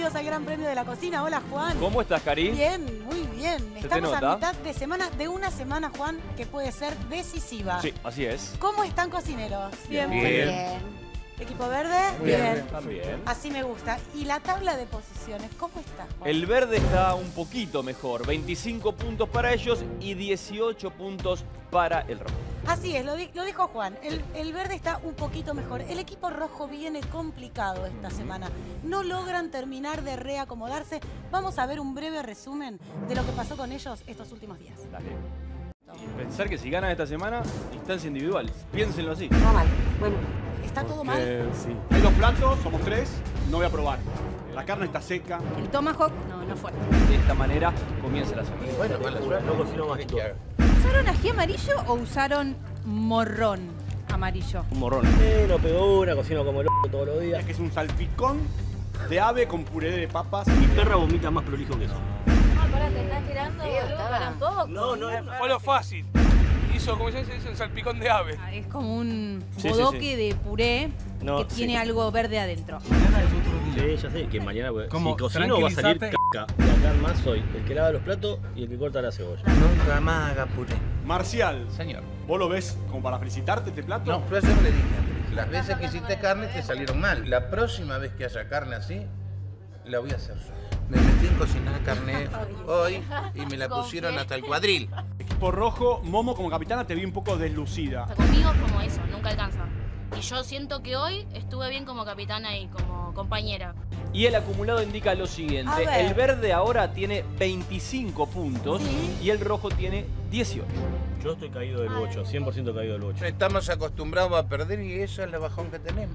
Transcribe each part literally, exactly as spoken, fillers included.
bienvenidos al Gran Premio de la Cocina. Hola, Juan. ¿Cómo estás, Cari? Bien, muy bien. ¿Se Estamos te nota? a mitad de semana, de una semana, Juan, que puede ser decisiva. Sí, así es. ¿Cómo están, cocineros? Bien. Muy Bien. ¿Equipo verde? Muy bien. También. Así me gusta. ¿Y la tabla de posiciones? ¿Cómo está, Juan? El verde está un poquito mejor. veinticinco puntos para ellos y dieciocho puntos para el rojo. Así es, lo, di lo dijo Juan. El, el verde está un poquito mejor. El equipo rojo viene complicado esta semana. No logran terminar de reacomodarse. Vamos a ver un breve resumen de lo que pasó con ellos estos últimos días. Dale. Y pensar que si ganan esta semana, instancia individual. Piénsenlo así. Va mal. Bueno, ¿está todo mal? Sí. Hay dos platos, somos tres, no voy a probar. La carne está seca. El tomahawk no, no fue. De esta manera comienza la semana. Bueno, no cocino más que todo. ¿Usaron ají amarillo o usaron morrón amarillo? Un morrón. Eh, no pegó una, cocino como loco todos los días. Es que es un salpicón de ave con puré de papas. Mi perra vomita más prolijo que eso. Ah, pará, te estás tirando, boludo, para un poco. No, no, Fue lo fácil. Hizo, como se dice, un salpicón de ave. Ah, es como un Sí, bodoque sí, sí. de puré No, que tiene sí. algo verde adentro. Sí, ya sé que mañana pues, ¿Cómo? si cocino va a salir Tranquilizate. caca. Y acá más soy el que lava los platos y el que corta la cebolla. Nunca más haga puré. Marcial, Señor. ¿vos lo ves como para felicitarte este plato? No, pero ayer le dije, las veces que hiciste carne te salieron mal. La próxima vez que haya carne así, la voy a hacer yo. Me metí en cocinar carne hoy y me la pusieron hasta el cuadril. Equipo rojo, Momo como capitana te vi un poco deslucida. Conmigo es como eso, nunca alcanza. Y yo siento que hoy estuve bien como capitana y como compañera. Y el acumulado indica lo siguiente. A ver. El verde ahora tiene veinticinco puntos Sí. y el rojo tiene dieciocho. Yo estoy caído del bocho, cien por ciento caído del bocho. Estamos acostumbrados a perder y eso es la bajón que tenemos.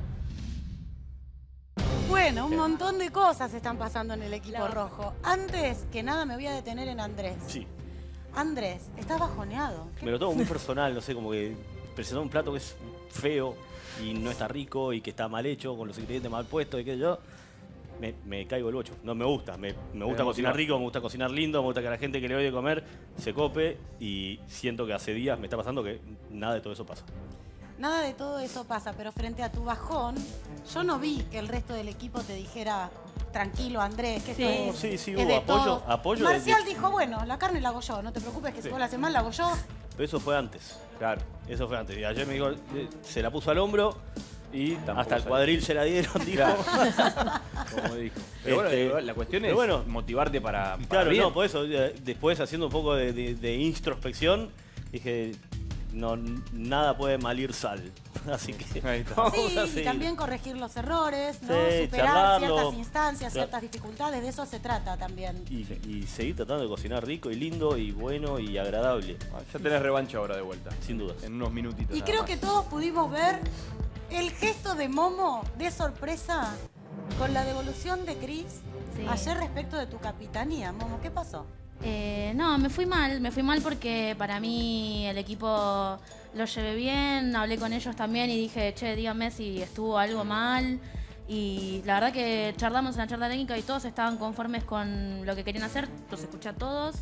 Bueno, un montón de cosas están pasando en el equipo La- rojo. Antes que nada me voy a detener en Andrés. Sí. Andrés, estás bajoneado. ¿Qué- Me lo tomo muy personal, no sé, como que presentó un plato que es feo y no está rico y que está mal hecho, con los ingredientes mal puestos y qué sé yo. Me, me caigo el bocho. No me gusta. Me, me gusta Pero cocinar motiva. rico, me gusta cocinar lindo, me gusta que la gente que le doy de comer se cope y siento que hace días me está pasando que nada de todo eso pasa. Nada de todo eso pasa, pero frente a tu bajón, yo no vi que el resto del equipo te dijera, tranquilo, Andrés, que Sí. esto es, Sí, sí, es hubo de apoyo- todos. apoyo de- Marcial de- dijo, bueno, la carne la hago yo, no te preocupes que si vos la haces mal, la hago yo. Pero eso fue antes. Claro. Eso fue antes. Y ayer me dijo, eh, se la puso al hombro y Tampoco hasta el salió. cuadril se la dieron, dijo. Claro. Como dijo. Pero Este, bueno, la cuestión es pero bueno, motivarte para, para Claro, bien. no, por eso, eh, después haciendo un poco de, de- de introspección, dije, no, nada puede malir sal. Así que Ahí está. vamos Sí, a y seguir. también corregir los errores, ¿no? Sí, Superar charlarlo. ciertas instancias, Claro. ciertas dificultades, de eso se trata también. Y, y seguir tratando de cocinar rico y lindo y bueno y agradable, Ah, ya tenés revancha ahora de vuelta. sin dudas. En unos minutitos. Y nada creo más. que todos pudimos ver el gesto de Momo de sorpresa con la devolución de Cris Sí. ayer respecto de tu capitanía. Momo, ¿qué pasó? Eh, no, me fui mal, me fui mal porque para mí el equipo lo llevé bien, hablé con ellos también y dije, che, díganme si estuvo algo mal. Y la verdad que charlamos en la charla técnica y todos estaban conformes con lo que querían hacer, los escuché a todos.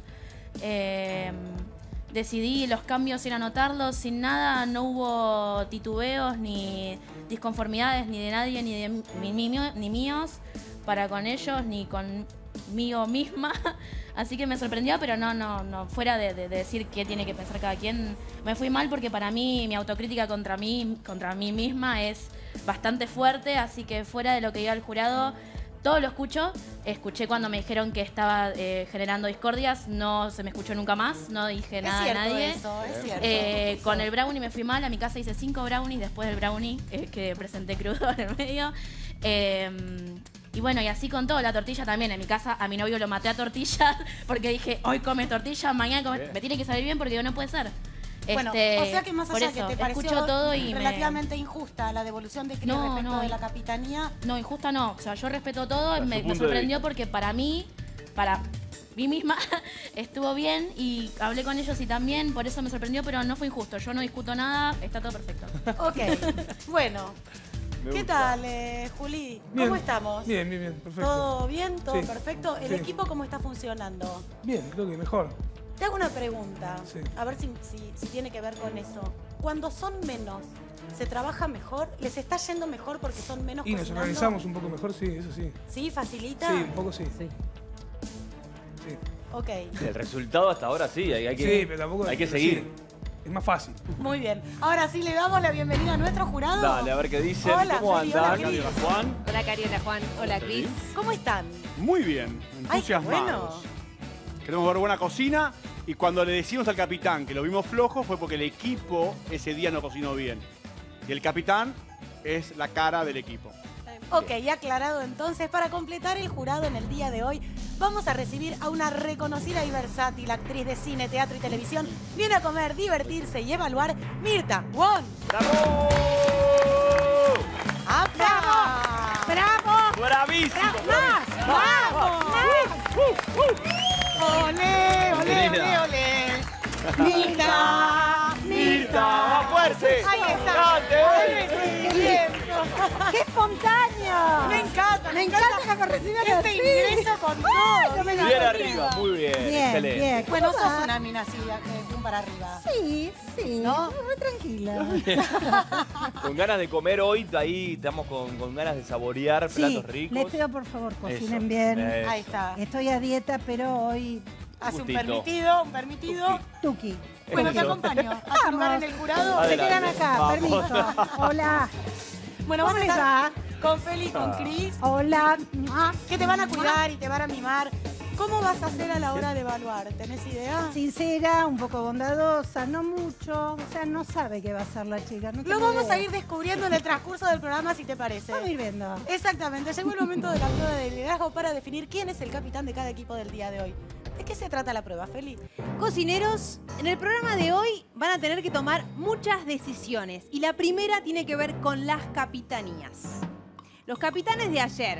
Eh, decidí los cambios ir a anotarlos sin nada, no hubo titubeos ni disconformidades ni de nadie ni de mi- mi- ni míos para con ellos ni conmigo misma. Así que me sorprendió, pero no, no, no, fuera de, de- de decir qué tiene que pensar cada quien, me fui mal porque para mí mi autocrítica contra mí, contra mí misma es bastante fuerte, así que fuera de lo que diga el jurado, todo lo escucho. Escuché cuando me dijeron que estaba eh, generando discordias, no se me escuchó nunca más, no dije nada es cierto a nadie. eso, es cierto. Eh, con el brownie me fui mal, a mi casa hice cinco brownies después del brownie eh, que presenté crudo en el medio. Eh, y bueno, y así con todo, la tortilla también. En mi casa a mi novio lo maté a tortillas porque dije, hoy come tortilla, mañana come... Me tiene que salir bien porque no puede ser. Bueno, Este, o sea que más por allá eso, que te pareció escucho todo y me- relativamente injusta la devolución de Cris No, respecto no, de y- la capitanía, No, injusta no. O sea, yo respeto todo. A su Me, me punto de sorprendió vista. porque para mí, para mí misma, estuvo bien y hablé con ellos y también, por eso me sorprendió, pero no fue injusto. Yo no discuto nada, está todo perfecto. ok. Bueno, Me ¿qué gusta. tal, eh, Juli? ¿Cómo Bien. estamos? Bien, bien, bien, perfecto. ¿Todo bien? ¿Todo Sí. perfecto? ¿El Sí. equipo cómo está funcionando? Bien, creo que mejor. Te hago una pregunta, Sí. a ver si, si- si tiene que ver con eso. Cuando son menos, ¿Se trabaja mejor? ¿Les está yendo mejor porque son menos Y nos cocinando? organizamos un poco mejor, sí, eso sí. ¿Sí? ¿Facilita? Sí, un poco sí. Sí. Sí, Ok, El resultado hasta ahora sí, hay, hay que, sí pero tampoco... hay que pero seguir. sí, es más fácil. muy bien. Ahora sí le damos la bienvenida a nuestro jurado. Dale, a ver qué dicen. Hola, ¿Cómo Feli, andan? hola, Cris. Juan, Hola, Cari, hola, Juan. Hola, Cris. ¿Cómo están? muy bien, Ay, qué bueno. entusiasmados. Queremos ver buena cocina y cuando le decimos al capitán que lo vimos flojo fue porque el equipo ese día no cocinó bien. Y el capitán es la cara del equipo. Ok, aclarado entonces, para completar el jurado en el día de hoy, vamos a recibir a una reconocida y versátil actriz de cine, teatro y televisión. Viene a comer, divertirse y evaluar Mirta Won. ¡Bravo! ¡Apa! ¡Bravo! ¡Bravísimo! ¡Más! ¡Vamos! ¡Olé, olé, olé, olé! ¡Mirta! ¡Mirta! ¡Más fuerte! Ahí está. ¡Cante! ¡Ay, recibimiento! ¡Qué espontáneo! Me encanta, Me encanta que me reciban este así. ingreso con todo. no me Bien arriba, muy bien, Bien, excelente. bien. Bueno, ¿Cómo sos va? una mina así, de pum para arriba. Sí, sí. ¿No? Muy tranquila. Con ganas de comer hoy, ahí estamos con, con ganas de saborear Sí, platos ricos. les pido por favor, cocinen Eso, bien. eso. Ahí está. Estoy a dieta, pero hoy Hace un Gustito. permitido, un permitido. tuki. Bueno, te Eso. acompaño a tu lugar en el jurado. Se Adelante. quedan acá, Vamos. permiso. Hola. Bueno, ¿Cómo vas a les estar va? con Feli y con Ah. Cris, Hola. Ah, que te van a cuidar y te van a mimar. ¿Cómo vas a hacer a la hora de evaluar? ¿Tenés idea? Sincera, un poco bondadosa, no mucho. O sea, no sabe qué va a hacer la chica. No Lo tengo vamos idea. a ir descubriendo en el transcurso del programa, si te parece. Vamos a ir viendo. Exactamente, llegó el momento de la prueba de liderazgo para definir quién es el capitán de cada equipo del día de hoy. ¿De qué se trata la prueba, Feli? Cocineros, en el programa de hoy van a tener que tomar muchas decisiones. Y la primera tiene que ver con las capitanías. Los capitanes de ayer,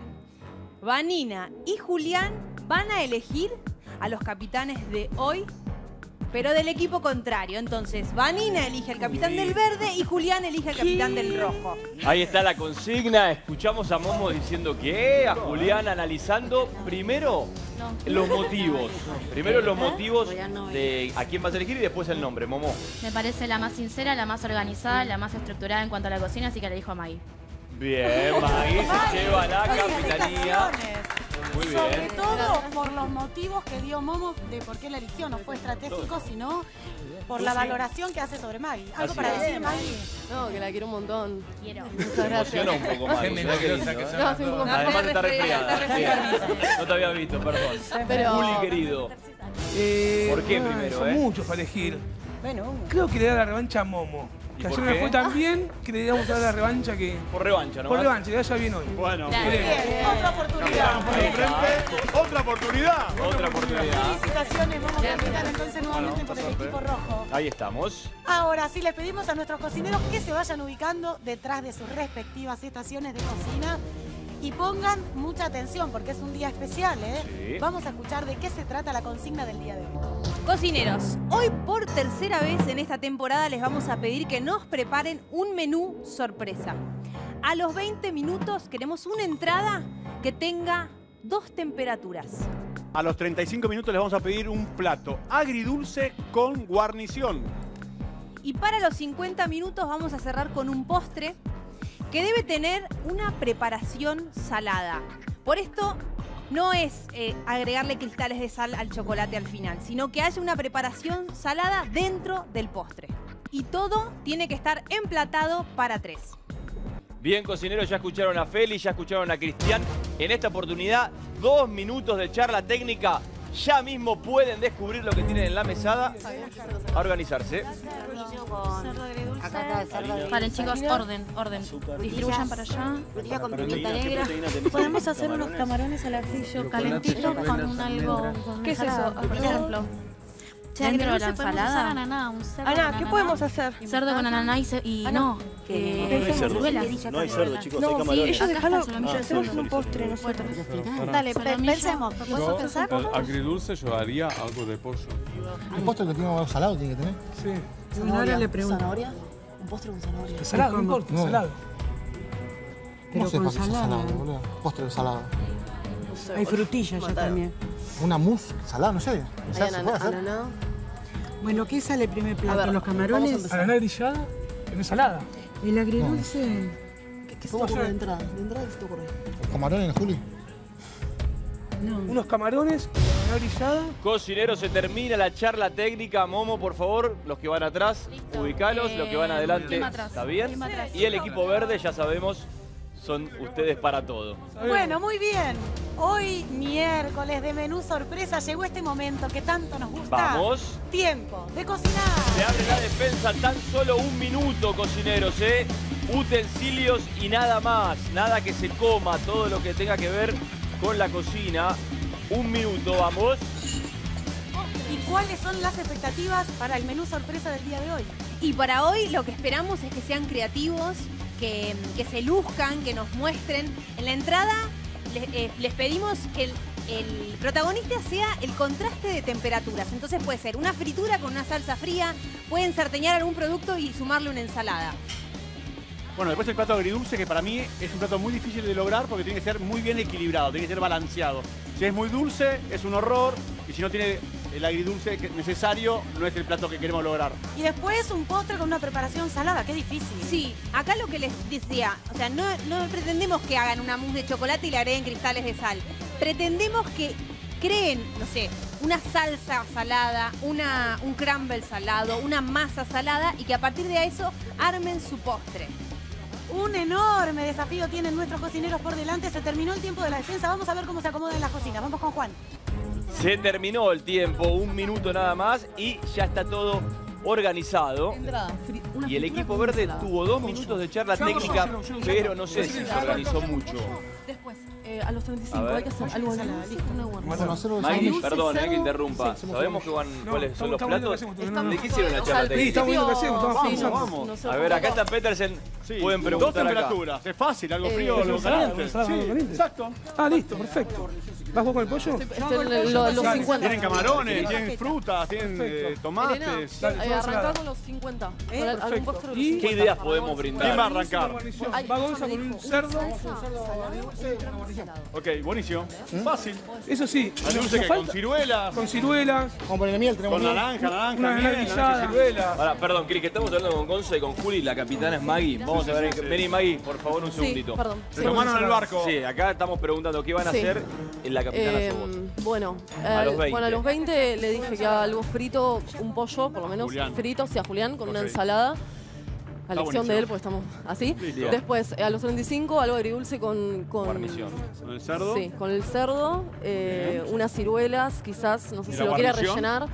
Vanina y Julián, van a elegir a los capitanes de hoy, pero del equipo contrario. Entonces, Vanina elige al capitán del verde y Julián elige al capitán del rojo. Ahí está la consigna. Escuchamos a Momo diciendo que, a Julián analizando primero los motivos. Primero los motivos de a quién vas a elegir y después el nombre, Momo. Me parece la más sincera, la más organizada, la más estructurada en cuanto a la cocina, así que le dijo a Maggie. Bien, Maggie se lleva la capitanía. Felicitaciones. Muy Sobre bien. todo por los motivos que dio Momo de por qué la eligió. No fue estratégico, sino por la valoración que hace sobre Maggie. ¿Algo Así para es. decir, Maggie? No, que la quiero un montón. Quiero. Muchas Se emociona un poco más. No, soy un poco Además está resfriada. está Sí. No te había visto, perdón. Pero- Juli, querido. Eh, ¿Por qué ah, primero, son eh? muchos para elegir. Bueno, Creo que le da la revancha a Momo. ¿Y Que por ayer me qué? fue tan bien que le damos a dar la revancha que... Por revancha, ¿no? Por revancha, le vaya bien hoy. Bueno, Claro. bien. Bien, otra oportunidad. Ahí enfrente, otra oportunidad. Otra oportunidad. Felicitaciones, Momo, capitán, entonces nuevamente por el equipo rojo. Ahí estamos. Ahora sí, les pedimos a nuestros cocineros que se vayan ubicando detrás de sus respectivas estaciones de cocina y pongan mucha atención porque es un día especial, ¿eh? Sí. Vamos a escuchar de qué se trata la consigna del día de hoy. Cocineros, hoy por tercera vez en esta temporada les vamos a pedir que nos preparen un menú sorpresa. A los veinte minutos queremos una entrada que tenga dos temperaturas. A los treinta y cinco minutos les vamos a pedir un plato agridulce con guarnición. Y para los cincuenta minutos vamos a cerrar con un postre que debe tener una preparación salada. Por esto no es eh, agregarle cristales de sal al chocolate al final, sino que haya una preparación salada dentro del postre. Y todo tiene que estar emplatado para tres. Bien, cocineros, ya escucharon a Feli, ya escucharon a Cristian. En esta oportunidad, dos minutos de charla técnica. Ya mismo pueden descubrir lo que tienen en la mesada. A organizarse. Acá está el cerdo. Vale, chicos, orden, orden. Distribuyan para allá. Frutilla con pimienta negra. Podemos hacer unos camarones al ajillo calentitos con un algo. Con ¿Qué es eso? Por ejemplo. Dentro de la ensalada. Ana, ¿qué podemos hacer? Cerdo con ananá y, ce- y no. No hay cerdo. ciruelas. No hay cerdo, chicos, hay No, sí, camarones. ellos Acá dejalo. está el solomillo. Hacemos sorry, un sorry. postre nosotros. Dale, pe- pensemos. ¿Puedo pensar? Al agridulce yo haría algo de pollo. ¿El postre que tiene algo salado tiene que tener? Sí. ahora le pregunto. ¿Zanahoria? Un postre con zanahoria. Salado, no importa, No. salado. ¿Cómo se con para que sea salada. salado, boludo? Postre salado. No sé, Hay boludo. frutillas ya Mataron. también. Una mousse salada, no sé. Hay ¿Se puede ananá. hacer? ananá. Bueno, ¿qué sale primer A plato? ver, ¿Los vamos a camarones? empezar. Ananá grillada en ensalada. El agridulce. ¿Qué, qué se te Vamos a ocurre ver. de entrada? ¿De entrada qué se te ocurre? ¿Camarones, Juli? No. Unos camarones, una brillada. Cocinero, se termina la charla técnica. Momo, por favor, los que van atrás, ubicalos, los que van Eh, adelante, clima atrás, ¿está bien? clima atrás. Y el equipo verde, ya sabemos, son ustedes para todo. Bueno, muy bien. Hoy, miércoles de menú sorpresa, llegó este momento que tanto nos gusta. Vamos. Tiempo de cocinar. Se abre la despensa, tan solo un minuto, cocineros, ¿eh? Utensilios y nada más. Nada que se coma, todo lo que tenga que ver con la cocina. Un minuto, vamos. ¿Y cuáles son las expectativas para el menú sorpresa del día de hoy? Y para hoy lo que esperamos es que sean creativos, que, que se luzcan, que nos muestren. En la entrada les, eh, les pedimos que el, el protagonista sea el contraste de temperaturas. Entonces puede ser una fritura con una salsa fría, pueden sarteñar algún producto y sumarle una ensalada. Bueno, después el plato agridulce, que para mí es un plato muy difícil de lograr porque tiene que ser muy bien equilibrado, tiene que ser balanceado. Si es muy dulce, es un horror, y si no tiene el agridulce que- necesario, no es el plato que queremos lograr. Y después un postre con una preparación salada, qué difícil. Sí, acá lo que les decía, o sea, no, no pretendemos que hagan una mousse de chocolate y le agreguen cristales de sal. Pretendemos que creen, no sé, una salsa salada, una, un crumble salado, una masa salada y que a partir de eso armen su postre. Un enorme desafío tienen nuestros cocineros por delante. Se terminó el tiempo de la defensa. Vamos a ver cómo se acomodan las cocinas. Vamos con Juan. Se terminó el tiempo, un minuto nada más y ya está todo organizado. Entrada, fri- una Y el fritura equipo con verde ensalada. tuvo dos minutos de charla Yo hago, técnica, yo hago, yo hago. pero no sé si se organizó mucho. Después, eh, a los treinta y A cinco ver. hay que hacer algo de dulce, una guarnición. Bueno, hacerlo de Maggie, dulce, perdón, eh, que cerdo. interrumpa. Sí, ¿Sabemos que van, No, cuáles estamos- son los estamos viendo platos? qué hacemos, no, no, ¿De no. qué hicieron la O sea, charla al técnica? estamos viendo qué hacemos, estamos principio- avanzando. sí, Vamos, nosotros A ver, acá como- está Petersen. Sí, Pueden dos preguntar acá. temperaturas, es fácil, algo Eh, frío, ¿es algo ensalada, caliente. ensalada, Sí, algo caliente? exacto. Ah, listo, perfecto. ¿Vas vos con el pollo? Estoy en lo- los Dale. cincuenta. Tienen camarones, tienen frutas, tienen Perfecto. eh, tomates. Elena, Dale, eh, todo arrancá ensalada. con los cincuenta. Eh, Con el- algún perfecto. postre de los ¿Y? cincuenta. ¿Qué ideas Para podemos vos. brindar? ¿Quién va a arrancar? Ay, Va Gonza ella me con un dijo, cerdo. salsa, salada, un salado. Ok, buenísimo. Fácil. Eso sí, Al dulce nos que con falta- ciruelas, con ciruelas, Vamos a ponerle miel, tenemos con miel. naranja, naranja, una miel, granizada. naranja y ciruelas. Ahora, perdón, Cris, que estamos hablando con Gonza y con Juli, la capitana es Maggie. Vamos a ver, vení Maggie, por favor, un Sí, segundito. perdón. Se tomaron el barco. Sí, acá estamos preguntando qué van a Sí. hacer en la capitana Eh, sos vos. bueno, A eh, los veinte. bueno, a los veinte le dije que haga algo frito, un pollo, por lo menos Julián. frito, sí, a Julián, con una Ok. ensalada. A Está elección de buenísimo. él, pues estamos así. Listo. Después, eh, a los treinta y cinco, algo agridulce con... con Guarnición. Con el cerdo. Sí, con el cerdo, eh, unas ciruelas, quizás, no sé ¿Y si la lo quiere guarnición? rellenar.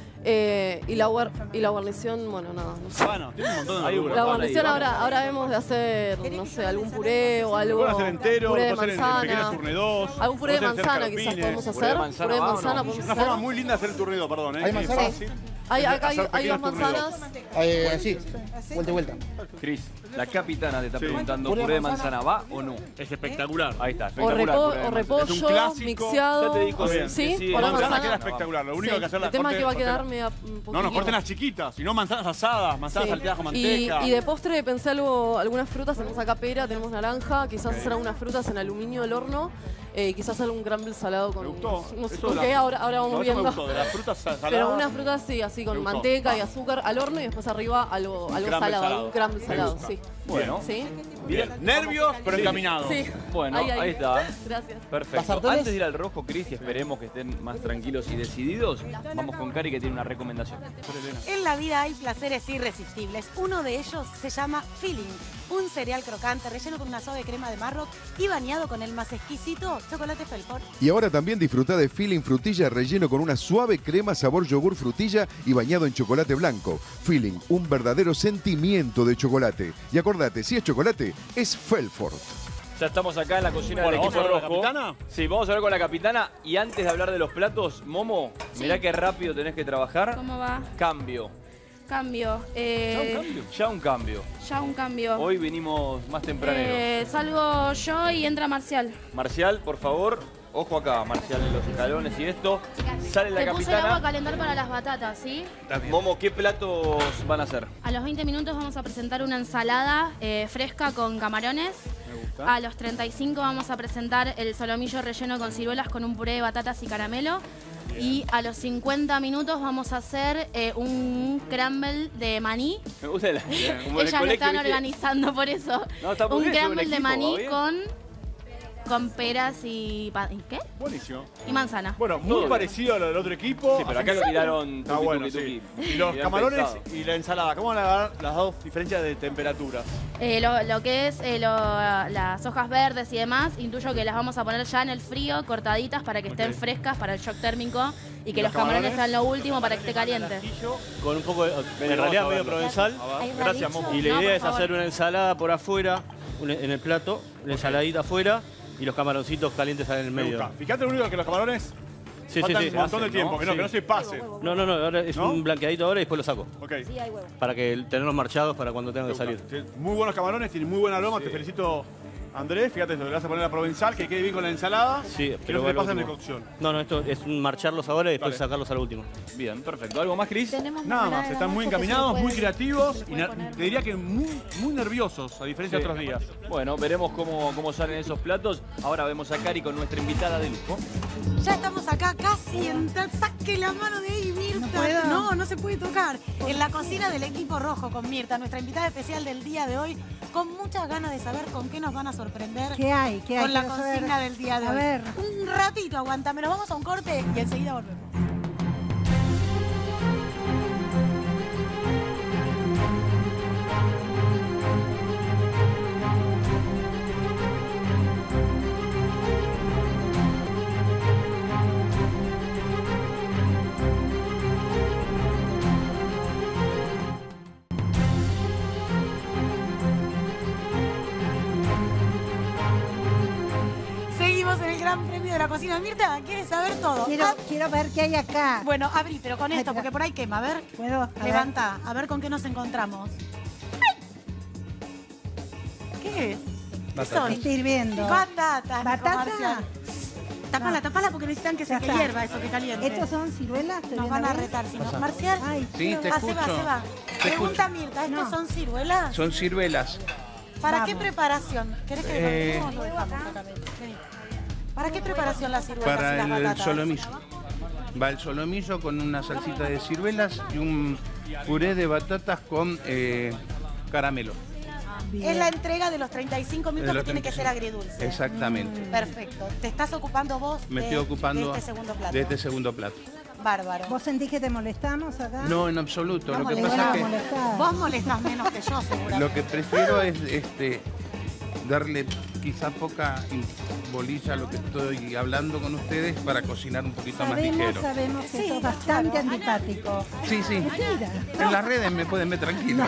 Eh, y, la guar- y la guarnición, bueno, nada, no sé. Bueno, tiene un montón de Hay un verduras. La Vamos, guarnición vamos. ahora, ahora vemos de hacer, no sé, algún puré o algo. Pueden hacer entero, puré de pueden hacer en- en pequeños manzana. turnedos. Algún puré de pueden hacer manzana quizás carpines. podemos Puré de hacer. manzana Puré de va o no? manzana podemos Una hacer. forma muy linda de hacer el turnido, perdón, ¿eh? ¿Hay que es manzana? fácil. Hay, Es acá hay, hacer hay dos pequeños turneos. manzanas. Eh, sí, vuelta y vuelta. Cris, la capitana te está Sí. preguntando, ¿Puré de ¿puré de manzana va o no? Es espectacular. Ahí está, O, espectacular. repo- puré de o manzana. Es un repollo, clásico. mixeado. Ya te dijo bien. Sí, que sí, por la manzana manzana. queda espectacular. Lo único Sí, que hacer la el tema es que va a quedar corten- media, un No, no, poquito. corten las chiquitas, si no manzanas asadas, manzanas Sí. salteadas con Y, manteca. y de postre pensé algo, algunas frutas, tenemos acá pera, tenemos naranja, quizás hacer algunas frutas en aluminio al horno, eh, quizás algún crumble salado con... Me gustó. No sé Eso por de qué, la- ahora, ahora vamos No, eso me viendo. gustó, de las frutas sal- saladas. Pero unas frutas sí, así Me con gustó. manteca y azúcar al horno y después arriba algo, algo crumble salado, salado. un crumble Me salado, gusta. sí. Bueno, ¿Sí? Bien. Nervios, pero Sí. encaminados. Sí. bueno, ahí, está. Gracias. Perfecto. ¿Las sartenes? Antes de ir al rojo, Cris, que esperemos que estén más tranquilos y decididos, vamos con Cari que tiene una recomendación. En la vida hay placeres irresistibles. Uno de ellos se llama filling, un cereal crocante relleno con una suave crema de marroc y bañado con el más exquisito chocolate Felfort. Y ahora también disfruta de Feeling frutilla relleno con una suave crema sabor yogur frutilla y bañado en chocolate blanco. Feeling, un verdadero sentimiento de chocolate. Y acordate, si es chocolate, es Felfort. Ya estamos acá en la cocina Bueno, del ¿vamos equipo a hablar rojo. con la capitana? Sí, vamos a hablar con la capitana. Y antes de hablar de los platos, Momo, Sí. mirá qué rápido tenés que trabajar. ¿Cómo va? Cambio. Cambio. eh, Ya un cambio. Ya un cambio. Hoy venimos más tempraneros. Eh, salgo yo y entra Marcial. Marcial, por favor. Ojo acá, Marcial, en los escalones y esto. Sale la Te puse el agua a capitana. calentar para las batatas, ¿sí? Momo, ¿qué platos van a hacer? A los veinte minutos vamos a presentar una ensalada eh, fresca con camarones. Me gusta. A los treinta y cinco vamos a presentar el solomillo relleno con ciruelas con un puré de batatas y caramelo. Y a los cincuenta minutos vamos a hacer eh, un crumble de maní. Me gusta la, como en el Ellas lo colegio, están ¿viste? organizando por eso. No, está muy un bien, es un crumble de equipo, maní ¿va bien? con, con peras y, pa- ¿y qué? Buenísimo. Y manzana. Bueno, muy Todo parecido a lo del otro equipo. Sí, pero acá lo tiraron Está tuki, bueno, tuki, sí. tuki. Y los Bien camarones pensado. y la ensalada. ¿Cómo van a dar las dos diferencias de temperatura? Eh, lo, lo que es eh, lo- las hojas verdes y demás, intuyo que las vamos a poner ya en el frío, cortaditas para que estén Ok. frescas para el shock térmico y que ¿Y los los camarones camarones? sean lo último para que esté caliente. Con un poco de, Ven, en vamos realidad a medio verlo. provenzal. ¿Hay Gracias, radicho? Momo. Y la No, idea por es favor. hacer una ensalada por afuera, una- en el plato, una ensaladita afuera y los camaroncitos calientes en el Me medio. gusta. Fíjate lo único que los camarones Sí, sí, faltan sí. un montón de hacen, tiempo, ¿no? que no, Sí. que no se pase. No, no, no, ahora es ¿No? un blanqueadito ahora y después lo saco. Ok. Para que tenerlos marchados para cuando tengan que salir. Sí, muy buenos camarones, tienen muy buen aroma. Te felicito, Andrés. Fíjate, lo que vas a poner a provenzal, que quede bien con la ensalada. Sí, que pero no se te va pasen de lo último. cocción. No, no, esto es marcharlos ahora y después Dale. sacarlos a lo último. Bien, perfecto. ¿Algo más, Cris? Nada más, están muy encaminados, muy creativos y na- te diría que muy, muy nerviosos, a diferencia Sí. de otros días. Bueno, veremos cómo, cómo salen esos platos. Ahora vemos a Cari con nuestra invitada de lujo. Ya estamos acá casi en tal. Saque la mano de ahí, Mirta. ¿No puedo? No, no se puede tocar. En la cocina del equipo rojo con Mirta, nuestra invitada especial del día de hoy, con muchas ganas de saber con qué nos van a sorprender. ¿Qué hay? ¿Qué hay? Con la Quiero consigna saber. del día de A hoy. ver. Un ratito, aguántame. Nos vamos a un corte y enseguida volvemos. Seguimos en el Gran Premio de la Cocina. Mirta, ¿quieres saber todo? Quiero, Ah, quiero ver qué hay acá. bueno, abrí, pero con Ay, esto, espera. porque por ahí quema. A ver, ¿Puedo? A ver. levanta, a ver con qué nos encontramos. ¿Qué es? ¿Qué son? Está hirviendo. Batatas. ¿Batata? comercial. Tapala, tapala porque necesitan que se Ya que está. hierva eso que caliente. ¿Estos son ciruelas? ¿Estoy Nos viendo van a bien? retar, si no. Marcial, Ay, Sí, quiero- te ah, se va, escucho. se va. Te Pregunta escucho. Mirta, ¿estos No. son ciruelas? Son ciruelas. ¿Para Vamos. qué preparación? ¿Querés que Eh, ¿Cómo lo dejamos acá? Vení. ¿Para qué preparación las ciruelas y Para las el, batatas? solomillo. Va el solomillo con una salsita de ciruelas y un puré de batatas con eh, caramelo. Es la entrega de los treinta y cinco minutos De los que tiene que ser treinta y cinco. agridulce. Exactamente. Perfecto. ¿Te estás ocupando vos Me de, estoy ocupando de este segundo plato? de este segundo plato. Bárbaro. ¿Vos sentís que te molestamos acá? No, en absoluto. No Lo que molestás, pasa es que molestás. Vos molestás menos que yo, seguramente. lo que prefiero es este darle quizá poca bolilla a lo que estoy hablando con ustedes para cocinar un poquito más Sabemos, ligero. sabemos que Sí, sos bastante claro. antipático. Sí, sí. Mentira. En las redes me pueden ver tranquilo.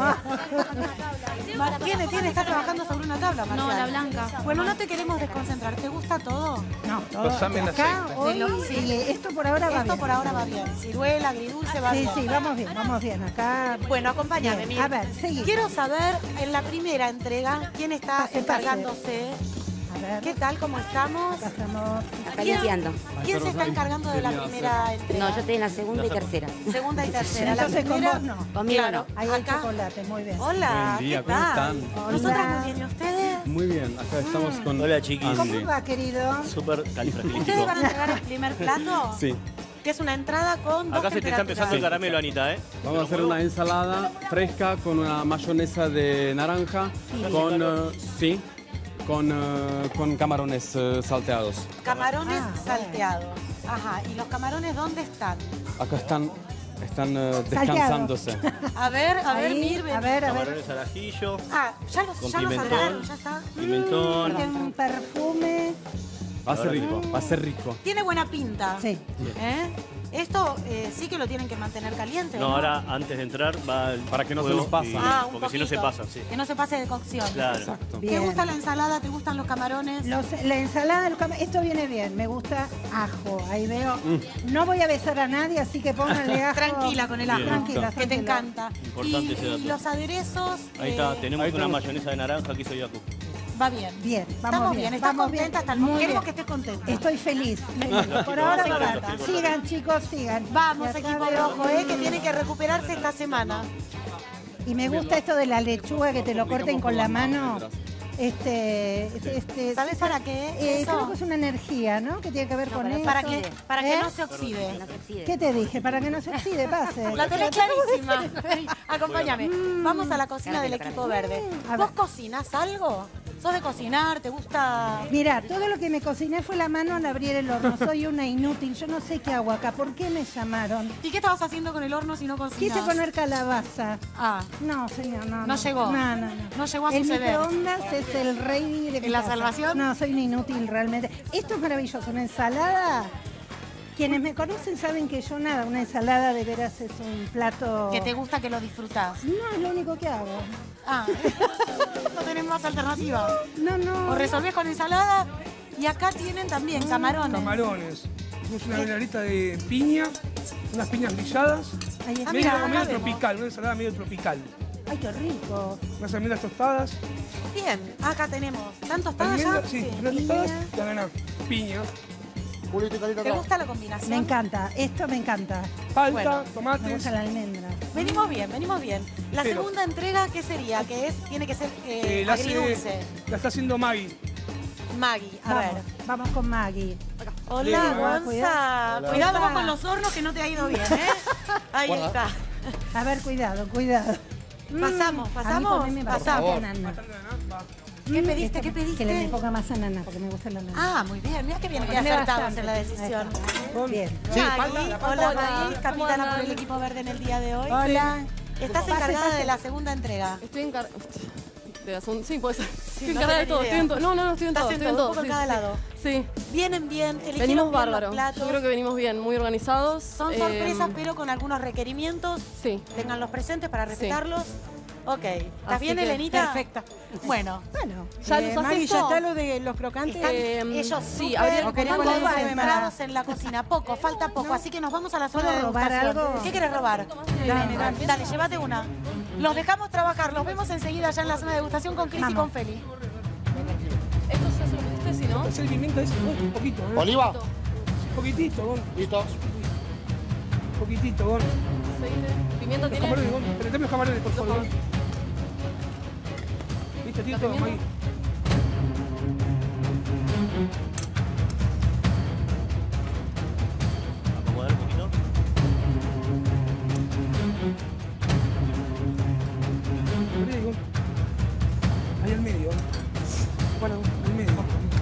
Ma- Tiene, tiene, está trabajando sobre una tabla, Marcial. No, la blanca. Bueno, no te queremos desconcentrar. ¿Te gusta todo? No, todo. Pasame el Acá, aceite. hoy, De lo- sí. y esto por ahora va Esto bien. por ahora va bien. Ciruela, agridulce, va Sí, bien. sí, vamos bien, vamos bien. Acá. Bueno, acompáñame, Bien, Mir. a ver, seguí. Quiero saber, en la primera entrega, quién está Pase, pase. encargándose. A ver. ¿Qué tal? ¿Cómo estamos? Acá estamos. Acá limpiando. ¿Quién se está encargando de la primera entrega? No, yo estoy en la segunda y tercera. Segunda y tercera. Entonces la con primera, vos no. Conmigo claro, Ahí hay acá. chocolate, muy bien. Hola, Buen día, ¿qué ¿cómo tal? están? Nosotras Hola. muy bien, ¿y ustedes? Muy bien, acá estamos con Hola, chiquis. ¿Cómo Andy. va, querido? Súper ¿Ustedes califragilístico. van a entregar el primer plato? Sí, Que es una entrada con dos Acá se te está empezando el temperaturas. caramelo, Anita, ¿eh? vamos a hacer una ensalada fresca con una mayonesa de naranja, con, eh, sí, con, eh, con camarones eh, salteados. Camarones Ah, salteados. Ajá, ¿y los camarones dónde están? Acá están, están eh, descansándose. A ver, a ver, Ahí, Mir, ven. a ver, a ver. Camarones al ajillo, Ah, ya los, con ya los pimentón. saltaron, ya está. pimentón. Tiene un perfume. Va a ser rico, va a ser rico. Tiene buena pinta. Sí. ¿Eh? Esto eh, sí que lo tienen que mantener caliente. No, ahora antes de entrar va el Para que no se fuego nos pase. y- Ah, un porque si no se poquito. pasa, sí. Que no se pase de cocción. Claro. Exacto. ¿Te Bien. gusta la ensalada? ¿Te gustan los camarones? Los- la ensalada, los cam- esto viene bien, me gusta ajo, ahí veo. No voy a besar a nadie, así que pónganle ajo. Tranquila con el ajo. Bien. Tranquila, Que te tranquila. encanta. Importante y, ese dato. y los aderezos. Ahí está, eh, tenemos ahí una tenemos. mayonesa de naranja que hizo Yaku. Va bien. Bien, vamos Estamos bien. bien. ¿Estás vamos contenta? bien. Hasta el Muy Queremos bien. que estés contenta. Estoy feliz. feliz. Por Vamos ahora a me ver, encanta. estoy Sigan, chicos, sigan. Vamos, Y acá equipo veo- rojo, eh, que tiene que recuperarse esta semana. Y me gusta esto de la lechuga, que te lo corten con la mano. Este, este, este, ¿Sabes sí, para qué es eh, eso? Creo que es una energía, ¿no? Que tiene que ver No, con para- eso. Para que, para que ¿Eh? no se oxide. No se oxide. ¿Qué te dije? Para que no se oxide, pase. La tenés clarísima. Vení, acompáñame. Vamos a la cocina del Caramelo, equipo verde. A ¿Vos ver. cocinas algo? ¿Sos de cocinar? ¿Te gusta...? Mira, todo lo que me cociné fue la mano al abrir el horno. Soy una inútil. Yo no sé qué hago acá. ¿Por qué me llamaron? ¿Y qué estabas haciendo con el horno si no cocinas? Quise poner calabaza. Ah, No, señor, no. No llegó. No, no, no. no llegó a El suceder. microondas es el rey de mi ¿En la casa. salvación? No, soy una inútil realmente. Esto es maravilloso. Una ensalada. Quienes me conocen saben que yo nada, una ensalada de veras es un plato... Que te gusta, que lo disfrutás. No, es lo único que hago. Ah, no tenés más alternativa. No, no. O resolvés con ensalada y acá tienen también camarones. Camarones. Tenemos una vinagreta de piña, unas piñas grilladas. Ahí está. Ah, medio, mira, acá medio vemos. tropical, una ensalada medio tropical. Ay, qué rico. Unas almendras tostadas. Bien, acá tenemos. ¿Tan tostadas ya? Almendras, sí, unas tostadas y ananá. Piña, Julito y Carita ¿Te acá. gusta la combinación? Me encanta. Esto me encanta. palta, Bueno, Me tomates. gusta la almendra. Venimos bien, venimos bien. La Pero- segunda entrega, ¿qué sería? Que es, tiene que ser eh, Eh, la, hace- agridulce. la está haciendo Maggie. Maggie, a Vamos, ver. vamos con Maggie. Hola, Leo, Gonza. cuidado. Cuidado vos Hola. con los hornos que no te ha ido bien, ¿eh? Ahí Guarda. está. A ver, cuidado, cuidado. Pasamos, Mm, a mí pasamos, poneme bastante pasamos. ananá. ¿Qué Mm, pediste? esto- ¿Qué pediste? Que le ponga más ananá, porque me gusta la ananá. Ah, muy bien. Mira qué bien que Poneme acertados bastante. en la decisión. Ahí está. Bien. Sí, Maggie, falta, hola falta. Maggie, ¿Cómo capitana andan? por el equipo verde en el día de hoy. Hola. Estás Pase, encargada pase. de la segunda entrega. Estoy encargada. De la segunda- Sí, puede ser. Estoy no encargada de tenés todo. idea. Estoy en todo. No, no, no, estoy en Estás todo. en Estoy en todo, todo. un poco en Sí, cada sí, lado. Sí. Vienen bien, eligieron Venimos bien bárbaros. los platos. Yo creo que venimos bien, muy organizados. Son Eh, sorpresas, pero con algunos requerimientos. Sí. Tenganlos presentes para respetarlos. Ok. ¿Estás Así bien, que- Elenita? Perfecta. Bueno. Bueno, ¿Ya eh, lo usaste Maggie, esto? ¿ya está lo de los crocantes? Están Eh, ellos sí, súper habría- Ok, ¿cuánto poco vale concentrados en la cocina. Poco, falta poco. Así que nos vamos a la zona ¿Puedo de robar degustación. algo? ¿Qué quieres robar? Dale, dale, dale, llévate una. Los dejamos trabajar. Los vemos enseguida ya en la zona de degustación con Cris y Vamos. con Feli. Esto se hace lo que usted, sí, ¿no? Es el pimienta ese, un poquito. ¿eh? Oliva. Un poquitito, Gon. Listo. Un poquitito, Gon. Aceite. ¿Pimienta Los tiene? camarones, Gon. Prendeme los camarones, por favor. Gon. ¿Listo, ¿La Tito? pimienta? Maggie. Acomodar un poquito. Poné, Gon. Ahí al medio, Gon. Bueno, al medio.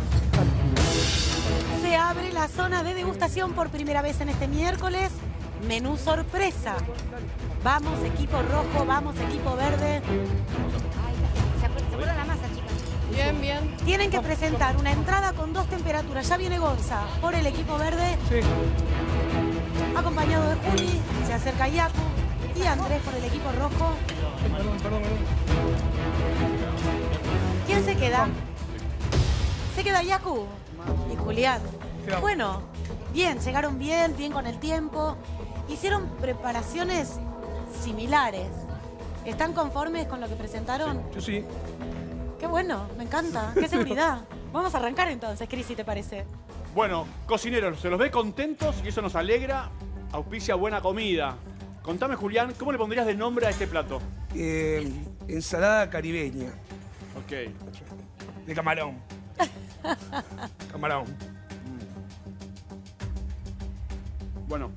Dale. Se abre la zona de degustación por primera vez en este miércoles. Menú sorpresa. Vamos, equipo rojo, vamos, equipo verde. Se apura se apura la masa, chicas. Bien, bien. Tienen que presentar una entrada con dos temperaturas. Ya viene Gonza por el equipo verde, Sí. acompañado de Juli. Se acerca Yaku y Andrés por el equipo rojo. Perdón, perdón, perdón. ¿Quién se queda? Se queda Yaku y Julián. Quedamos. Bueno, bien, llegaron bien, bien con el tiempo. Hicieron preparaciones similares. ¿Están conformes con lo que presentaron? Yo sí. Qué bueno, me encanta. Qué seguridad. Vamos a arrancar entonces, Cris, si te parece. Bueno, cocineros, se los ve contentos y eso nos alegra. Auspicia buena comida. Contame, Julián, ¿cómo le pondrías de nombre a este plato? Eh, ensalada caribeña. Ok. De camarón. Camarón. Bueno.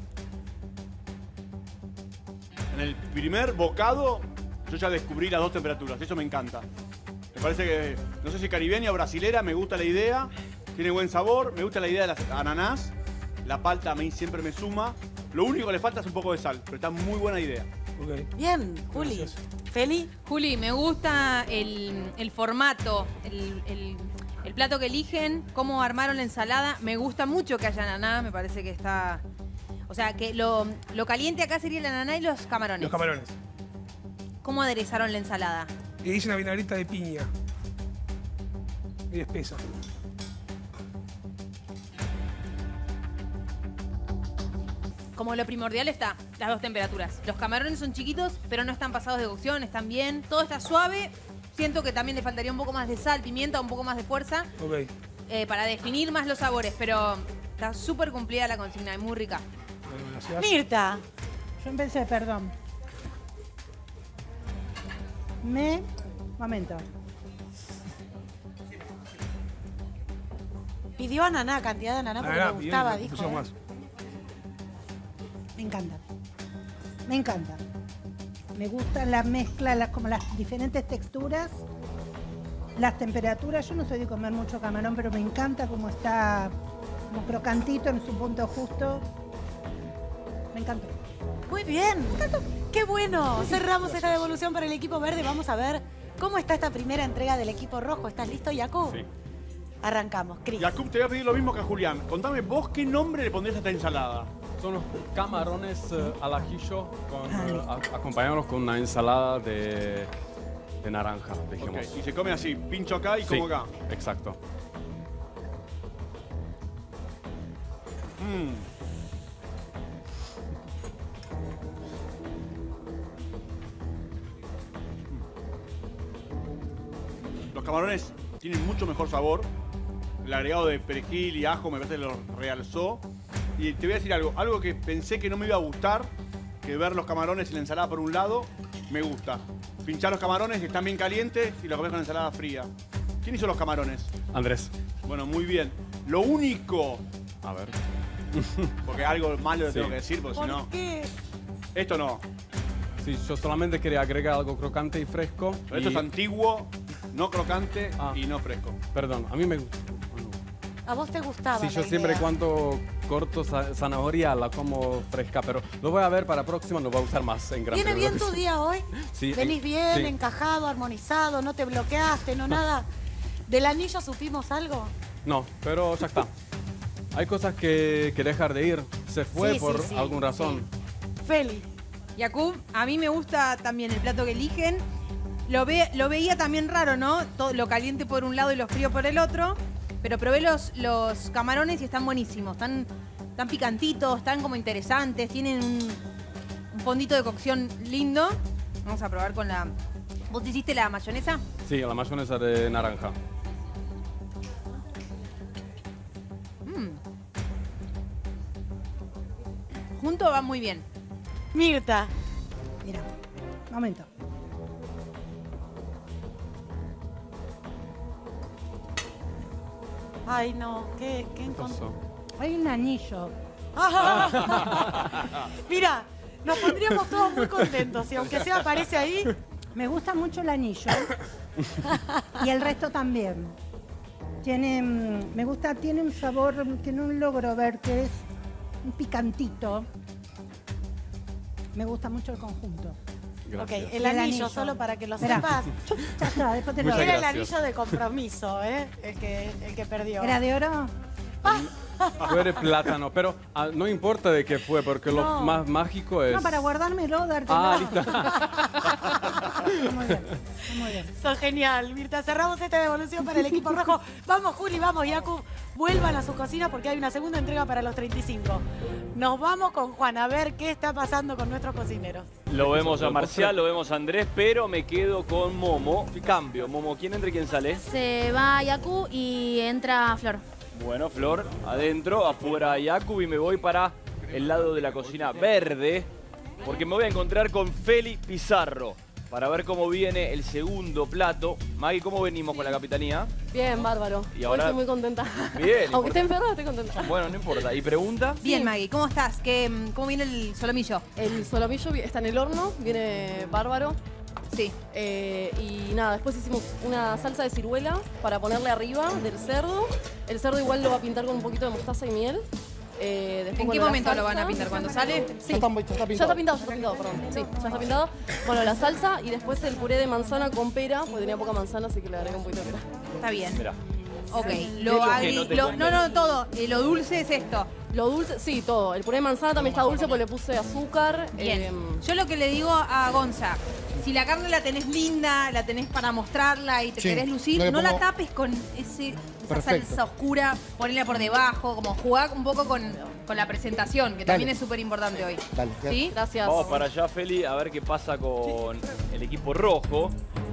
En el primer bocado, yo ya descubrí las dos temperaturas. Eso me encanta. Me parece que, no sé si caribeña o brasilera, me gusta la idea. Tiene buen sabor, me gusta la idea de las ananás. La palta a mí siempre me suma. Lo único que le falta es un poco de sal, pero está muy buena idea. Ok. Bien, Juli. Feli. Juli, me gusta el, el formato, el, el- el plato que eligen, cómo armaron la ensalada. Me gusta mucho que haya ananá, me parece que está... O sea, que lo, lo caliente acá sería el ananá y los camarones. Los camarones. ¿Cómo aderezaron la ensalada? Y hice una vinagreta de piña. Y espesa. Como lo primordial está, las dos temperaturas. Los camarones son chiquitos, pero no están pasados de cocción, están bien. Todo está suave. Siento que también le faltaría un poco más de sal, pimienta, un poco más de fuerza Ok. eh, para definir más los sabores. Pero está súper cumplida la consigna y muy rica. Bueno, gracias. Mirta. Yo empecé, perdón. Me... Momento. Pidió ananá, cantidad de ananá porque Ananá, le bien, gustaba, le dijo. pusimos ¿eh? más. Me encanta. Me encanta. Me gusta la mezcla, las, como las diferentes texturas, las temperaturas. Yo no soy de comer mucho camarón, pero me encanta cómo está, como crocantito en su punto justo. Me encantó. Muy bien. Qué bueno. Cerramos esta devolución para el equipo verde. Vamos a ver cómo está esta primera entrega del equipo rojo. ¿Estás listo, Jakub? Sí. Arrancamos. Cris. Jakub, te voy a pedir lo mismo que a Julián. Contame vos qué nombre le pondrías a esta ensalada. Son los camarones eh, al ajillo con, eh, a- acompañados con una ensalada de, de naranja, dijimos. Ok, y se come así, pincho acá y Sí, como acá. exacto. Mm. Los camarones tienen mucho mejor sabor. El agregado de perejil y ajo me parece que lo realzó. Y te voy a decir algo, algo que pensé que no me iba a gustar, que ver los camarones y la ensalada por un lado, me gusta. Pinchar los camarones que están bien calientes y los comes con ensalada fría. ¿Quién hizo los camarones? Andrés. Bueno, muy bien. Lo único, A ver. porque algo malo le Sí. tengo que decir, porque si ¿Por no... qué? Esto no. Sí, yo solamente quería agregar algo crocante y fresco. Pero esto y- es antiguo, no crocante Ah. y no fresco. Perdón, a mí me gusta. A vos te gustaba. Sí, la yo siempre idea. cuando corto za- zanahoria la como fresca, pero lo voy a ver para próxima, lo voy a usar más en gran ¿Viene bien tu Televisión. día hoy? Sí, ¿Venís eh, bien, sí. encajado, armonizado, no te bloqueaste, no nada? ¿Del anillo supimos algo? No, pero ya está. Hay cosas que, que dejar de ir. Se fue Sí, sí, por sí, alguna razón. Feli. Jakub, a mí me gusta también el plato que eligen. Lo, ve, lo veía también raro, ¿no? Todo, lo caliente por un lado y lo frío por el otro. Pero probé los, los camarones y están buenísimos. Están, están picantitos, están como interesantes. Tienen un, un fondito de cocción lindo. Vamos a probar con la... ¿Vos hiciste la mayonesa? Sí, la mayonesa de naranja. Mm. Junto va muy bien. Mirta. Mira, momento. Ay, no, ¿qué, qué encontré? Hay un anillo. Mira, nos pondríamos todos muy contentos y aunque sea aparece ahí. Me gusta mucho el anillo. Y el resto también. Tiene, mm, me gusta, tiene un sabor que no logro ver, que es un picantito. Me gusta mucho el conjunto. Ok, Gracias. el anillo, solo para que lo Mirá. sepas. Ya está, después te lo Muchas Era el gracias. anillo de compromiso, ¿eh? El que, el que perdió. ¿Era de oro? Fue de plátano, pero ah, no importa de qué fue, porque No. lo más mágico es... No, para guardármelo, dártelo. Ah, listo. Muy bien, muy bien. Son genial, Mirta. Cerramos esta devolución para el equipo rojo. Vamos, Juli, vamos, Jakub. Vuelvan a sus cocinas porque hay una segunda entrega para los treinta y cinco. Nos vamos con Juan a ver qué está pasando con nuestros cocineros. Lo vemos a Marcial, lo vemos a Andrés, pero me quedo con Momo. Cambio, Momo, ¿quién entra y quién sale? Se va Jakub y entra Flor. Bueno, Flor, adentro, afuera Jakub y me voy para el lado de la cocina verde, porque me voy a encontrar con Feli Pizarro para ver cómo viene el segundo plato. Maggie, ¿cómo venimos con la capitanía? Bien, bárbaro. Y ahora- Hoy estoy muy contenta. Bien, Aunque esté importa. enferma, estoy contenta. Bueno, no importa. ¿Y pregunta? Bien, Maggie, ¿cómo estás? ¿Qué, mm, ¿Cómo viene el solomillo? El solomillo vi- está en el horno, viene bárbaro. Sí. Eh, y nada, después hicimos una salsa de ciruela para ponerle arriba del cerdo. El cerdo igual lo va a pintar con un poquito de mostaza y miel. Eh, después, ¿En bueno, qué la momento lo salsa- van a pintar? ¿Cuando sale? Sí. Ya está, ya está Ya pintado. está pintado, ya está pintado, perdón. Sí, ya está pintado. Bueno, la salsa y después el puré de manzana con pera, porque tenía poca manzana, así que le agregué un poquito de pera. Está bien. Mirá. Ok. es Lo lo que agri- no te lo- no, no, convence? todo. Eh, lo dulce es esto. Lo dulce, sí, todo. El puré de manzana también está dulce porque le puse azúcar. Bien. eh, Yo lo que le digo a Gonza, si la carne la tenés linda, la tenés para mostrarla y te Sí, querés lucir, no le no la pongo- tapes con ese, esa Perfecto. salsa oscura, ponela por debajo, como jugar un poco con, con la presentación, que Dale. también es súper importante hoy. Dale, ya. ¿Sí? Gracias. Vamos para allá, Feli, a ver qué pasa con el equipo rojo.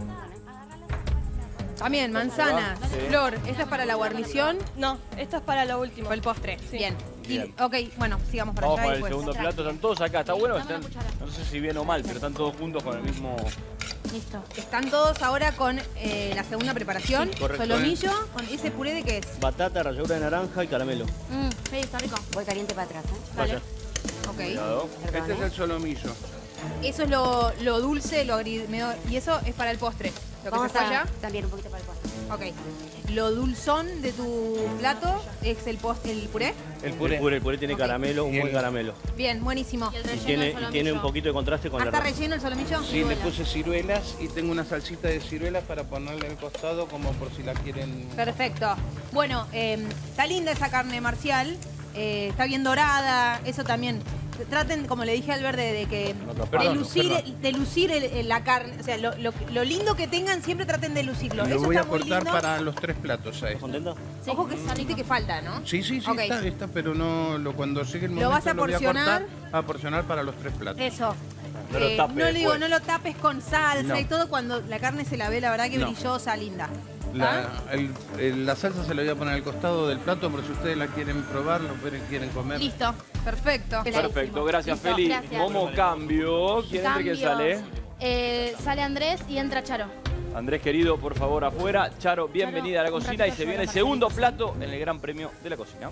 También, manzanas, Sí. flor, ¿esta es para la guarnición? No, esto es para lo último. Para el postre. Sí. Bien. Y- Bien. ok, bueno, sigamos para Vamos allá. para y el después. segundo plato. Están todos acá. Está bueno. Están, no sé si bien o mal, pero están todos juntos con el mismo Listo. Están todos ahora con eh, la segunda preparación. Sí, correcto. Solomillo, con ese puré de qué es. Batata, ralladura de naranja y caramelo. Mm, sí, está rico. Voy caliente para atrás, ¿eh? Vaya. Ok. Cuidado. Este es el solomillo. Eso es lo, lo dulce, lo agri... medio- y eso es para el postre. Lo que Vamos se fue a allá. también un poquito para el postre. Ok. Lo dulzón de tu plato es el, post, el puré. El puré. El puré, el puré tiene Ok. caramelo, un buen caramelo. Bien, buenísimo. Y tiene, y tiene un poquito de contraste con ¿Ah, la está rosa. relleno el solomillo? Sí, le puse ciruelas y tengo una salsita de ciruelas para ponerle al costado como por si la quieren... Perfecto. Bueno, eh, está linda esa carne, Marcial. Eh, está bien dorada. Eso también. Traten, como le dije al verde, de que de perdón, lucir, perdón. de lucir el- el- la carne. O sea, lo, lo- lo lindo que tengan, siempre traten de lucirlo. Lo Eso voy a está muy cortar lindo. para los tres platos a esto. ¿Contenta? Ojo que viste que falta, ¿no? Sí, sí, sí, Ok. está, está, pero no, lo, cuando llegue el ¿Lo momento vas a lo voy a porcionar? cortar a porcionar para los tres platos. Eso. No lo Eh, tapes no le digo, después. no lo tapes con salsa No. y todo cuando la carne se la ve, la verdad que No. brillosa, linda. La, el- el- la salsa se la voy a poner al costado del plato, pero si ustedes la quieren probar, lo quieren, quieren comer. Listo, perfecto. Perfecto, gracias Listo, Feli. gracias. Momo, cambio. ¿Quién entra y quién Cambio. sale? Eh, sale Andrés y entra Charo. Andrés querido, por favor, afuera. Charo, bienvenida a la un cocina ratito y se afuera viene el para segundo plato en el Gran Premio de la Cocina.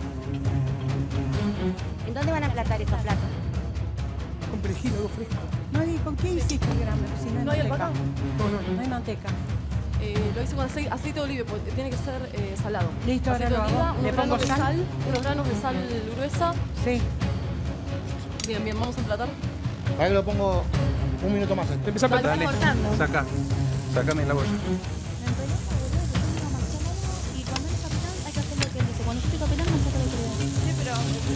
¿En dónde van a emplatar estos platos? Con perejil, algo fresco. Mari, ¿con qué hiciste el grano? Si no hay ¿No hay manteca. albahaca? No, no. No hay manteca. Eh, lo hice con aceite, aceite de oliva, porque tiene que ser eh, salado. Listo, aceite ahora de lo oliva, hago. unos ¿Le pongo granos de sal? sal, unos granos de sal gruesa. Sí. Bien, bien, vamos a emplatar. Ahora que lo pongo un minuto más. Te empezó a plantar. Dale, saca, sácame la bolsa. Y cuando es capitán hay que hacer lo que él dice. Cuando yo estoy capitán no sé lo que le digo. Sí, pero...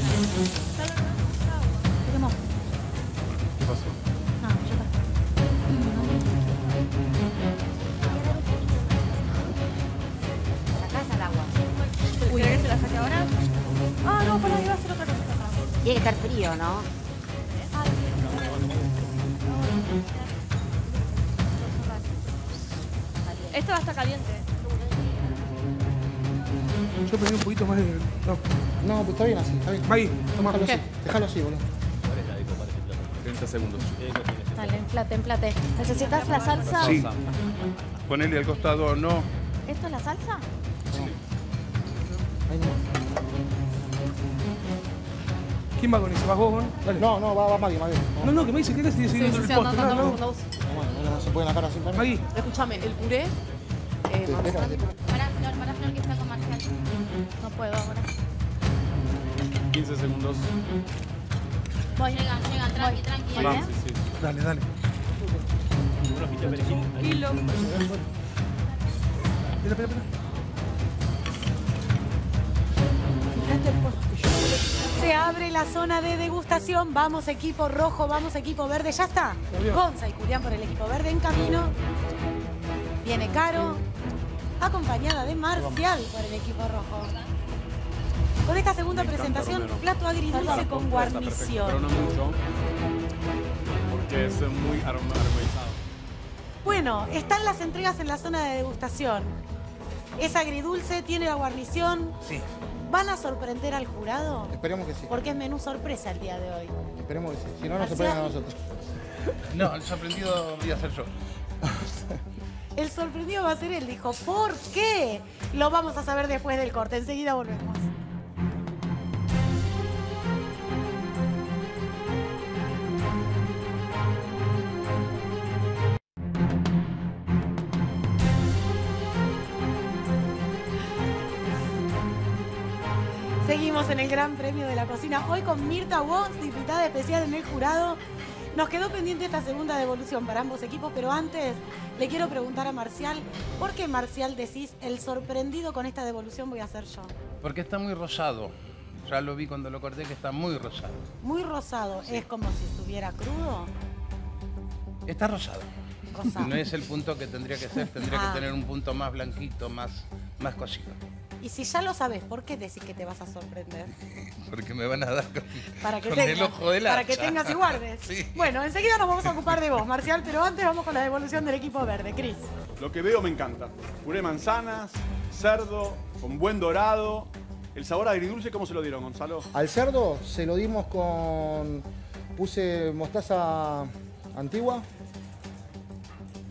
Queremos. ¿Qué pasó? Ah, ya está. Sacás al agua. Uy, ¿querés que se la saque ahora? Ah, no, para iba a hacer otra cosa. Tiene que estar frío, ¿no? Esto va a estar caliente. Yo pedí un poquito más de. No. No, pues está bien así, está bien. Maggie, toma. Déjalo ¿Qué? así, déjalo así, boludo. treinta segundos. Dale, emplate, emplate. ¿Necesitas la salsa? Sí. Ponele al costado, no. ¿Esto es la salsa? Ahí nomás. ¿Quién va con eso? ¿Vas vos, Gon? Dale. No, no, va, va Maggie, Maggie. No, no, que me dice que estoy Sí, siguiendo sí, el sí, postre. andá, No, andá, no. andá vos. Bueno, no se puede la cara sin para. Maggie. Escúchame, el puré, eh, Sí, manzana. espera, Para Flor, para Flor que está con Marcial. No puedo ahora. quince segundos. Voy, llegan, llegan, tranqui, tranqui. Sí, ¿eh? sí, sí. Dale, dale. Una hojita de perejil. ahí. Kilo. Espera, espera, espera. Se abre la zona de degustación. Vamos equipo rojo, vamos equipo verde. Ya está. Gonza y Julián por el equipo verde en camino. Viene Caro, acompañada de Marcial por el equipo rojo. Con esta segunda Me encanta, presentación, Romero. plato agridulce Está con completa, perfecto, guarnición. pero no mucho. Porque es muy aroma- aromatizado. Bueno, están las entregas en la zona de degustación. Es agridulce, tiene la guarnición. Sí, ¿Van a sorprender al jurado? esperemos que sí. Porque es menú sorpresa el día de hoy. Esperemos que sí. Si no, nos Marcial. sorprenden a nosotros. No, el sorprendido voy a ser yo. El sorprendido va a ser él, dijo. ¿Por qué? Lo vamos a saber después del corte. Enseguida volvemos. Seguimos en el Gran Premio de la Cocina. Hoy con Mirta Wons, invitada especial en el jurado. Nos quedó pendiente esta segunda devolución para ambos equipos, pero antes le quiero preguntar a Marcial, ¿por qué Marcial decís el sorprendido con esta devolución voy a ser yo? Porque está muy rosado. Ya lo vi cuando lo corté que está muy rosado. Muy rosado, es como si estuviera crudo. Está rosado. Rosado. No es el punto que tendría que ser, tendría Ah. que tener un punto más blanquito, más, más cocido. Y si ya lo sabes, ¿por qué decís que te vas a sorprender? Porque me van a dar con, Para que con tengas, el ojo del para que hacha. tengas y guardes. Sí. Bueno, enseguida nos vamos a ocupar de vos, Marcial, pero antes vamos con la devolución del equipo verde. Cris. Lo que veo me encanta. Puré de manzanas, cerdo, con buen dorado. El sabor agridulce, ¿cómo se lo dieron, Gonzalo? Al cerdo se lo dimos con... Puse mostaza antigua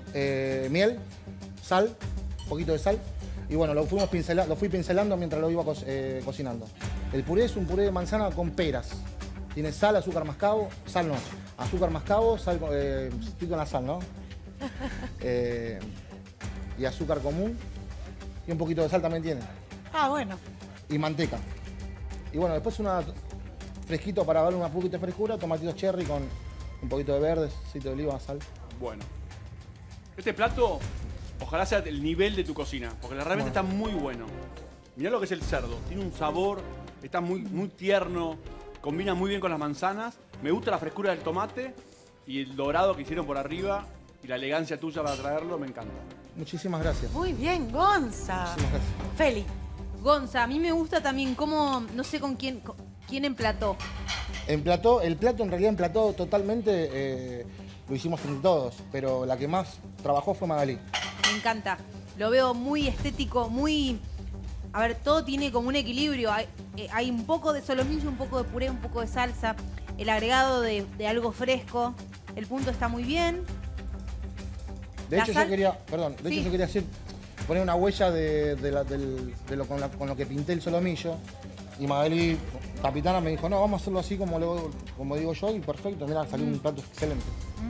eh, miel, sal, un poquito de sal. Y bueno, lo, fuimos pincela, lo fui pincelando mientras lo iba co eh, cocinando. El puré es un puré de manzana con peras. Tiene sal, azúcar mascabo, sal no, azúcar mascabo, sal, eh, estoy con la sal, ¿no? Eh, y azúcar común. Y un poquito de sal también tiene. Ah, bueno. Y manteca. Y bueno, después una fresquito para darle una poquito de frescura, tomatitos cherry con un poquito de verde, aceite de oliva, sal. Bueno. Este plato, ojalá sea el nivel de tu cocina, porque realmente Bueno. está muy bueno. Mirá lo que es el cerdo. Tiene un sabor, está muy, muy tierno, combina muy bien con las manzanas. Me gusta la frescura del tomate y el dorado que hicieron por arriba y la elegancia tuya para traerlo, me encanta. Muchísimas gracias. Muy bien, Gonza. Muchísimas gracias. Feli. Gonza, a mí me gusta también cómo, no sé con quién, con- quién emplató. Emplató, el plato en realidad emplató totalmente, eh, lo hicimos entre todos, pero la que más trabajó fue Magalí. Me encanta. Lo veo muy estético, muy... A ver, todo tiene como un equilibrio. Hay, eh, hay un poco de solomillo, un poco de puré, un poco de salsa. El agregado de, de algo fresco. El punto está muy bien. De La hecho sal- yo quería, perdón, de Sí. hecho yo quería hacer, poner una huella de, de la- del- de lo, con, la- con lo que pinté el solomillo. Y Magalí, capitana, me dijo, no, vamos a hacerlo así como, lo- como digo yo, y perfecto, mirá, salió un plato excelente.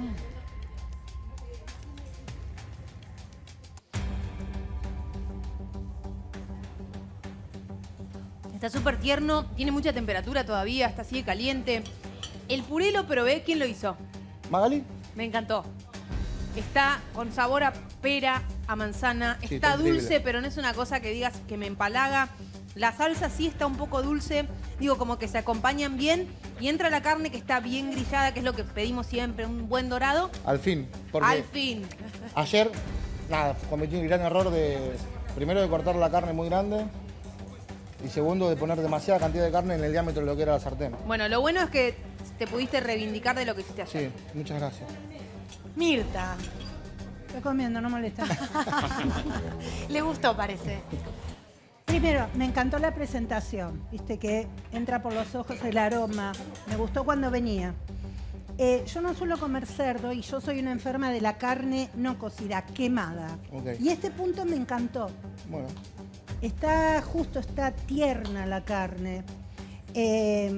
Está súper tierno, tiene mucha temperatura todavía, está así de caliente. El puré lo probé, ¿quién lo hizo? Magalí. Me encantó. Está con sabor a pera, a manzana, Sí, está está increíble. dulce, pero no es una cosa que digas que me empalaga. La salsa sí está un poco dulce, digo, como que se acompañan bien. Y entra la carne que está bien grillada, que es lo que pedimos siempre, un buen dorado. Al fin, porque Al fin. ayer, nada, cometí un gran error de, primero de cortar la carne muy grande, y segundo de poner demasiada cantidad de carne en el diámetro de lo que era la sartén. Bueno, lo bueno es que te pudiste reivindicar de lo que hiciste ayer. Sí, muchas gracias. Mirta. Estoy comiendo, no molesta. Le gustó, parece. Primero, me encantó la presentación, viste que entra por los ojos el aroma. Me gustó cuando venía. Eh, yo no suelo comer cerdo y yo soy una enferma de la carne no cocida, quemada. Ok. Y este punto me encantó. Bueno, Está justo, está tierna la carne. Eh,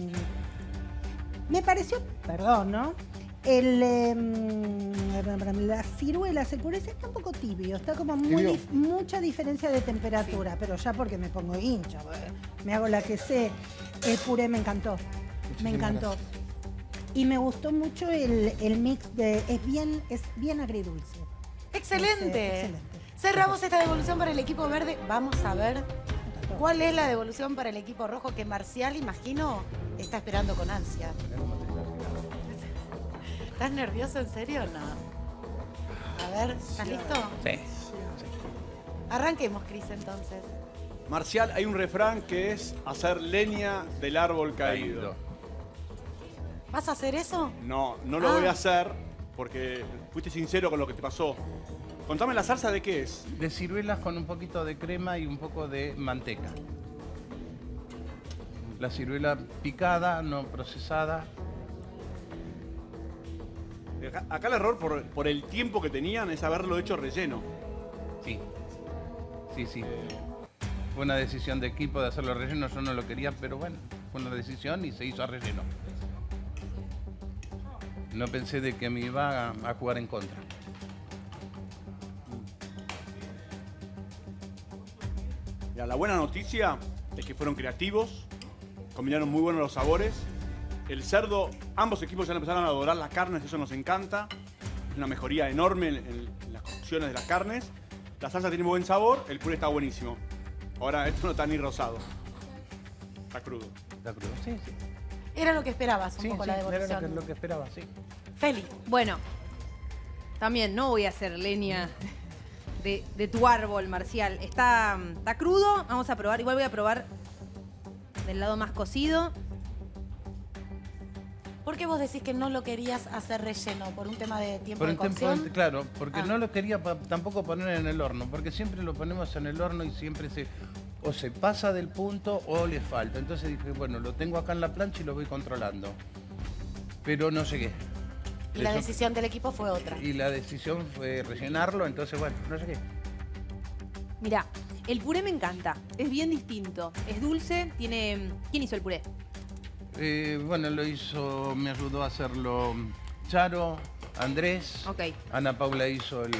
me pareció, perdón, ¿no? El, eh, la ciruela, el puré está un poco tibio, está como muy Tibio. dif- mucha diferencia de temperatura, pero ya porque me pongo hincha, eh, me hago la que sé. El puré me encantó, me Muchísimas encantó. gracias. Y me gustó mucho el, el mix de, es bien, es bien agridulce. Excelente. Es, eh, excelente. Cerramos esta devolución para el equipo verde. Vamos a ver cuál es la devolución para el equipo rojo que Marcial, imagino, está esperando con ansia. ¿Estás nervioso en serio o no? A ver, ¿estás listo? Sí. Arranquemos, Cris, entonces. Marcial, hay un refrán que es hacer leña del árbol caído. ¿Vas a hacer eso? No, no lo Ah. voy a hacer porque fuiste sincero con lo que te pasó. Contame la salsa de qué es. De ciruelas con un poquito de crema y un poco de manteca. La ciruela picada, no procesada. Acá, acá el error por, por el tiempo que tenían es haberlo hecho relleno. Sí. Sí, sí. Fue una decisión de equipo de hacerlo relleno, yo no lo quería, pero bueno, fue una decisión y se hizo a relleno. No pensé de que me iba a, a jugar en contra. Mira, la buena noticia es que fueron creativos, combinaron muy buenos los sabores. El cerdo, ambos equipos ya empezaron a adorar las carnes, eso nos encanta. Es una mejoría enorme en, en- en las cocciones de las carnes. La salsa tiene buen sabor, el puré está buenísimo. Ahora esto no está ni rosado. Está crudo. Está crudo, sí, sí. Era lo que esperabas un Sí, poco sí, la era devolución. lo que, lo que esperaba, sí. Feli. Bueno, también no voy a hacer leña de, de tu árbol, Marcial. Está, está crudo, vamos a probar. Igual voy a probar del lado más cocido. ¿Por qué vos decís que no lo querías hacer relleno? ¿Por un tema de tiempo Por de un tiempo, cocción? claro, porque Ah. no lo quería pa- tampoco poner en el horno, porque siempre lo ponemos en el horno y siempre se o se pasa del punto o le falta. Entonces dije, bueno, lo tengo acá en la plancha y lo voy controlando. Pero no llegué. Y la Eso- decisión del equipo fue otra. Y la decisión fue rellenarlo, entonces bueno, no sé qué. Mirá, el puré me encanta. Es bien distinto. Es dulce, tiene... ¿Quién hizo el puré? Eh, bueno, lo hizo, me ayudó a hacerlo Charo, Andrés. Ok. Ana Paula hizo el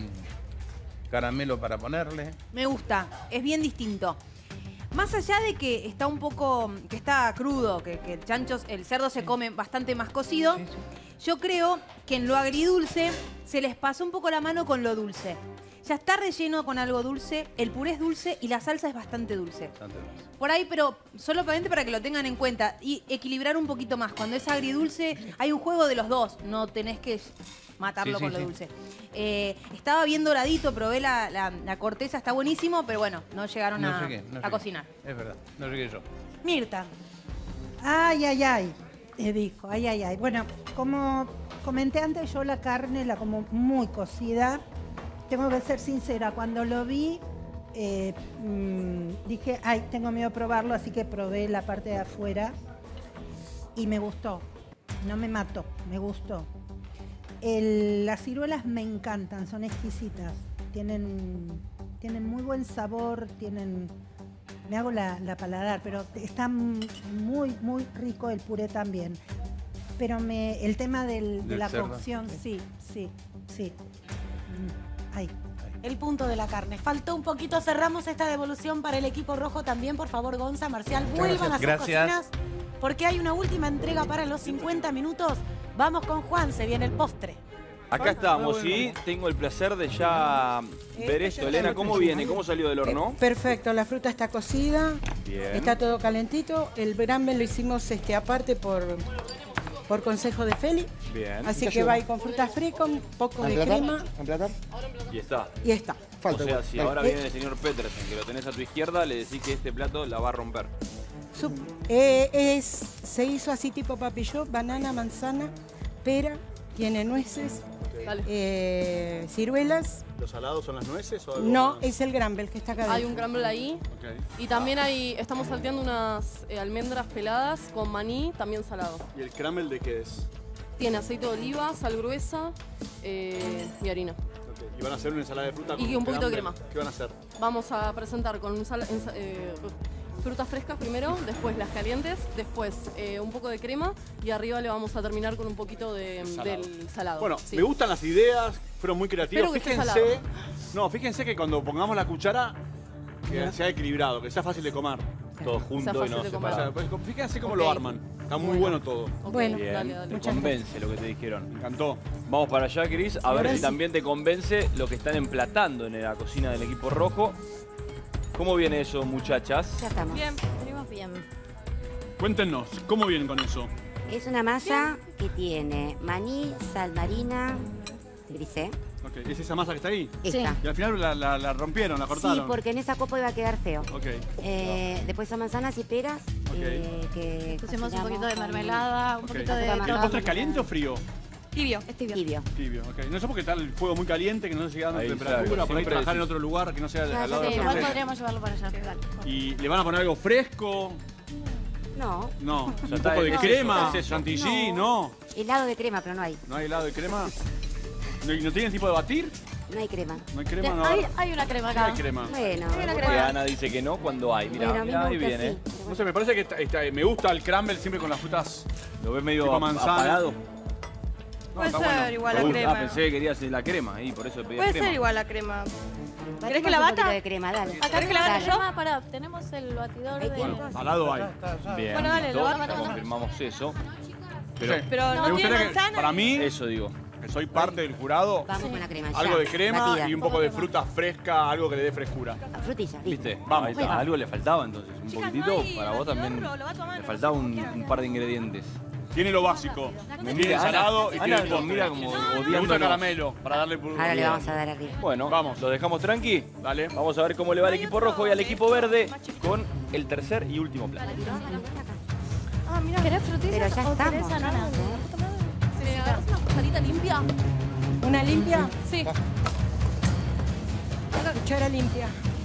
caramelo para ponerle. Me gusta, es bien distinto. Más allá de que está un poco, que está crudo, que, que el chancho, el cerdo se come bastante más cocido, yo creo que en lo agridulce se les pasó un poco la mano con lo dulce. Ya está relleno con algo dulce, el puré es dulce y la salsa es bastante dulce. Por ahí, pero solamente para que lo tengan en cuenta y equilibrar un poquito más. Cuando es agridulce, hay un juego de los dos, no tenés que matarlo Sí, sí, con lo sí. dulce. Eh, estaba bien doradito, probé la, la- la corteza, está buenísimo, pero bueno, no llegaron No a, sé qué, no sé a qué. cocinar. Es verdad, no sé qué yo. Mirta. Ay, ay, ay, te dijo, ay, ay, ay. Bueno, como comenté antes, yo la carne la como muy cocida. Tengo que ser sincera, cuando lo vi, eh, mm, dije, ay, tengo miedo a probarlo, así que probé la parte de afuera y me gustó. No me mató, me gustó. El- las ciruelas me encantan, son exquisitas. Tienen, tienen muy buen sabor, tienen... Me hago la, la paladar, pero está muy, muy rico el puré también. Pero me, el tema del- de Del la cerdo. cocción, sí, sí, sí. Mm, Ahí. El punto de la carne. Faltó un poquito, cerramos esta devolución para el equipo rojo también. Por favor, Gonza, Marcial, vuelvan a sus Gracias. cocinas porque hay una última entrega para los cincuenta minutos. Vamos con Juan, se viene el postre. Acá estamos y tengo el placer de ya ver esto. Elena, ¿cómo viene? ¿Cómo salió del horno? Perfecto, la fruta está cocida, Bien. está todo calentito. El bramble lo hicimos este, aparte por, por consejo de Feli. Bien. Así que va ahí con fruta fresca, un poco de crema Y está. y está. o sea, si Dale. ahora viene el señor Petersen, que lo tenés a tu izquierda, le decís que este plato la va a romper. Sup- eh, es, se hizo así tipo papillón, banana, manzana, pera, tiene nueces, eh, ciruelas. ¿Los salados son las nueces o algo No, más? es el gramble que está acá Hay adentro. un crumble ahí. Ok. Y también hay, estamos salteando unas eh, almendras peladas con maní, también salado. ¿Y el crumble de qué es? Tiene aceite de oliva, sal gruesa eh, y harina. Ok. ¿Y van a hacer una ensalada de fruta con Y un poquito de crumble? crema. ¿Qué van a hacer? Vamos a presentar con ensa- ensa- eh, frutas frescas primero, después las calientes, después eh, un poco de crema y arriba le vamos a terminar con un poquito de, Salado. del salado. Bueno, Sí. me gustan las ideas, fueron muy creativos. Espero que esté Fíjense, salado. no, fíjense que cuando pongamos la cuchara, que sea equilibrado, que sea fácil de comer. Todo junto Sea y no fácil de comer. separado. O sea, pues, fíjense cómo Ok. lo arman. Está muy bueno todo. Bueno, Bien, dale, dale. te Muchas convence lo que te dijeron. Me encantó. Vamos para allá, Cris, a ver Ahora si sí. también te convence lo que están emplatando en la cocina del equipo rojo. ¿Cómo viene eso, muchachas? Ya estamos. Bien, venimos bien. Cuéntenos, ¿cómo vienen con eso? Es una masa que tiene maní, sal marina, grisé. Ok, ¿es esa masa que está ahí? Esta. Y al final la, la- la rompieron, la cortaron. Sí, porque en esa copa iba a quedar feo. Ok. Eh, después son manzanas y peras. eh, que Pusimos un cocinamos poquito de con- mermelada, un Ok. poquito de... ¿El ¿El postre es caliente o frío? Tibio, es tibio. Tibio. Tibio, ok. No sé por qué está el fuego muy caliente, que no se llega dando Ahí, temperatura, claro, por ahí siempre trabajar en decís. otro lugar que no sea Ya, al lado ya de sé, la Igual cerveza. podríamos llevarlo para allá. Dale. ¿Y le van a poner algo fresco? No. No. Un Ya está, poco de es crema, eso, es eso. chantilly, no. Helado de crema, pero no hay. ¿No hay helado de crema? ¿No, y no tienen tipo de batir? No hay crema. ¿No hay crema? No, Hay, hay una crema no acá. hay crema. Bueno. Hay una Que crema. Ana dice que no cuando hay. Mirá, Bueno, a mí mirá, me ahí gusta viene. así. No sé, me parece que está- está- me gusta el crumble siempre con las frutas. Lo ves medio Tipo ap- manzana. apagado. No, Puede está ser bueno. igual Me la gusta. crema. Ah, pensé que querías la crema ahí, por eso pedí Puede crema. ser igual la crema. Batimos ¿Querés que la un bata? poquito de crema, dale. ¿Querés que la bata Dale. yo? Ah, pará, tenemos el batidor Ahí de... tiene. Al lado hay. Bien, Bueno, dale, listo, lo vamos a ya tomar. confirmamos eso. Pero Sí. Pero Me no tiene gustaría que, manzana. para mí, eso digo. que soy parte del jurado, Vamos con la crema. algo ya. de crema Batida. y un poco de fruta fresca, algo que le dé frescura. Frutilla, listo. ¿Viste? Vamos. Ahí está. Algo le faltaba entonces. Un Chicas, poquitito. no hay Para vos batidor, también lo bato a mano, le faltaba no sé, un, como un quieran. par de ingredientes. Tiene lo básico. Me Tiene mira, salado Ana, y Ana tiene nos postre. mira como Me gusta el odiándonos. caramelo para darle Ahora le vamos a dar arriba. Bueno, Vamos. ¿lo dejamos tranqui? Dale. Vamos a ver cómo le va al equipo rojo y al equipo verde con el tercer y último plato. Ah, mira. ¿Querés frutillas Pero ya o estamos, querés ananas? chicos, ¿eh? Si le agarras una cucharita limpia. una limpia, Sí. cuchara limpia.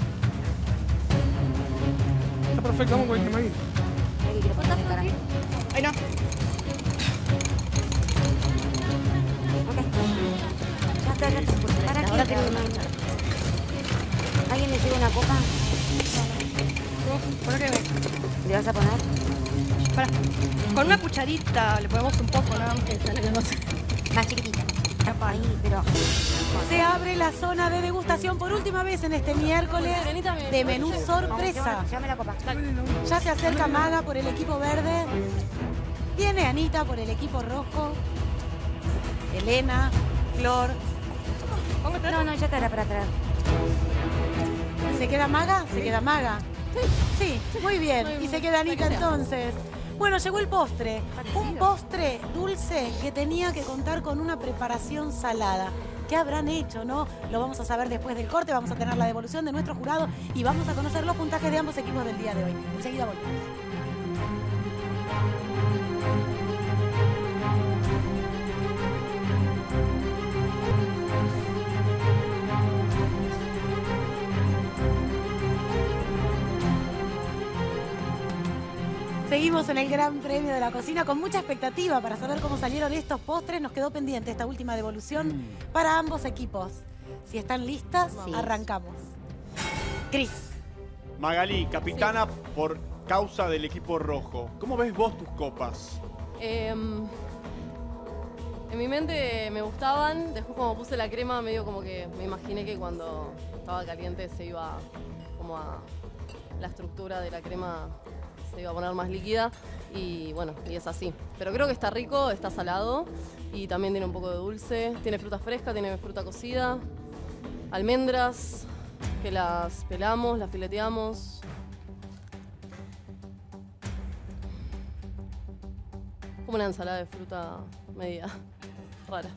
Está perfecto, vamos con el quemadito. Ahí quiero poner el caramelo. Ay, no. acá, acá. ¿Para qué? Ahora tengo una. ¿Alguien le lleva una copa? ¿Por qué ¿Le vas a poner? Para. Con una cucharita le ponemos un poco, ¿no? Más chiquitita. Ahí, pero... Se abre la zona de degustación por última vez en este miércoles de menú sorpresa. Llame la copa. Ya se acerca Maga por el equipo verde. Viene Anita por el equipo rojo. Elena, Flor. No, no, ya te era para atrás. ¿Se queda Maga? Se queda Maga. Sí, muy bien. Y se queda Anita entonces. Bueno, llegó el postre. Un postre dulce que tenía que contar con una preparación salada. ¿Qué habrán hecho, no? Lo vamos a saber después del corte. Vamos a tener la devolución de nuestro jurado y vamos a conocer los puntajes de ambos equipos del día de hoy. Enseguida volvemos. Seguimos en el Gran Premio de la Cocina con mucha expectativa para saber cómo salieron estos postres. Nos quedó pendiente esta última devolución para ambos equipos. Si están listas, Sí. arrancamos. Cris. Magalí, capitana por causa del equipo rojo. ¿Cómo ves vos tus copas? Eh, en mi mente me gustaban, después como puse la crema medio como que me imaginé que cuando estaba caliente se iba como a... la estructura de la crema se iba a poner más líquida y bueno, y es así. Pero creo que está rico, está salado y también tiene un poco de dulce. Tiene fruta fresca, tiene fruta cocida, almendras que las pelamos, las fileteamos. Como una ensalada de fruta media rara.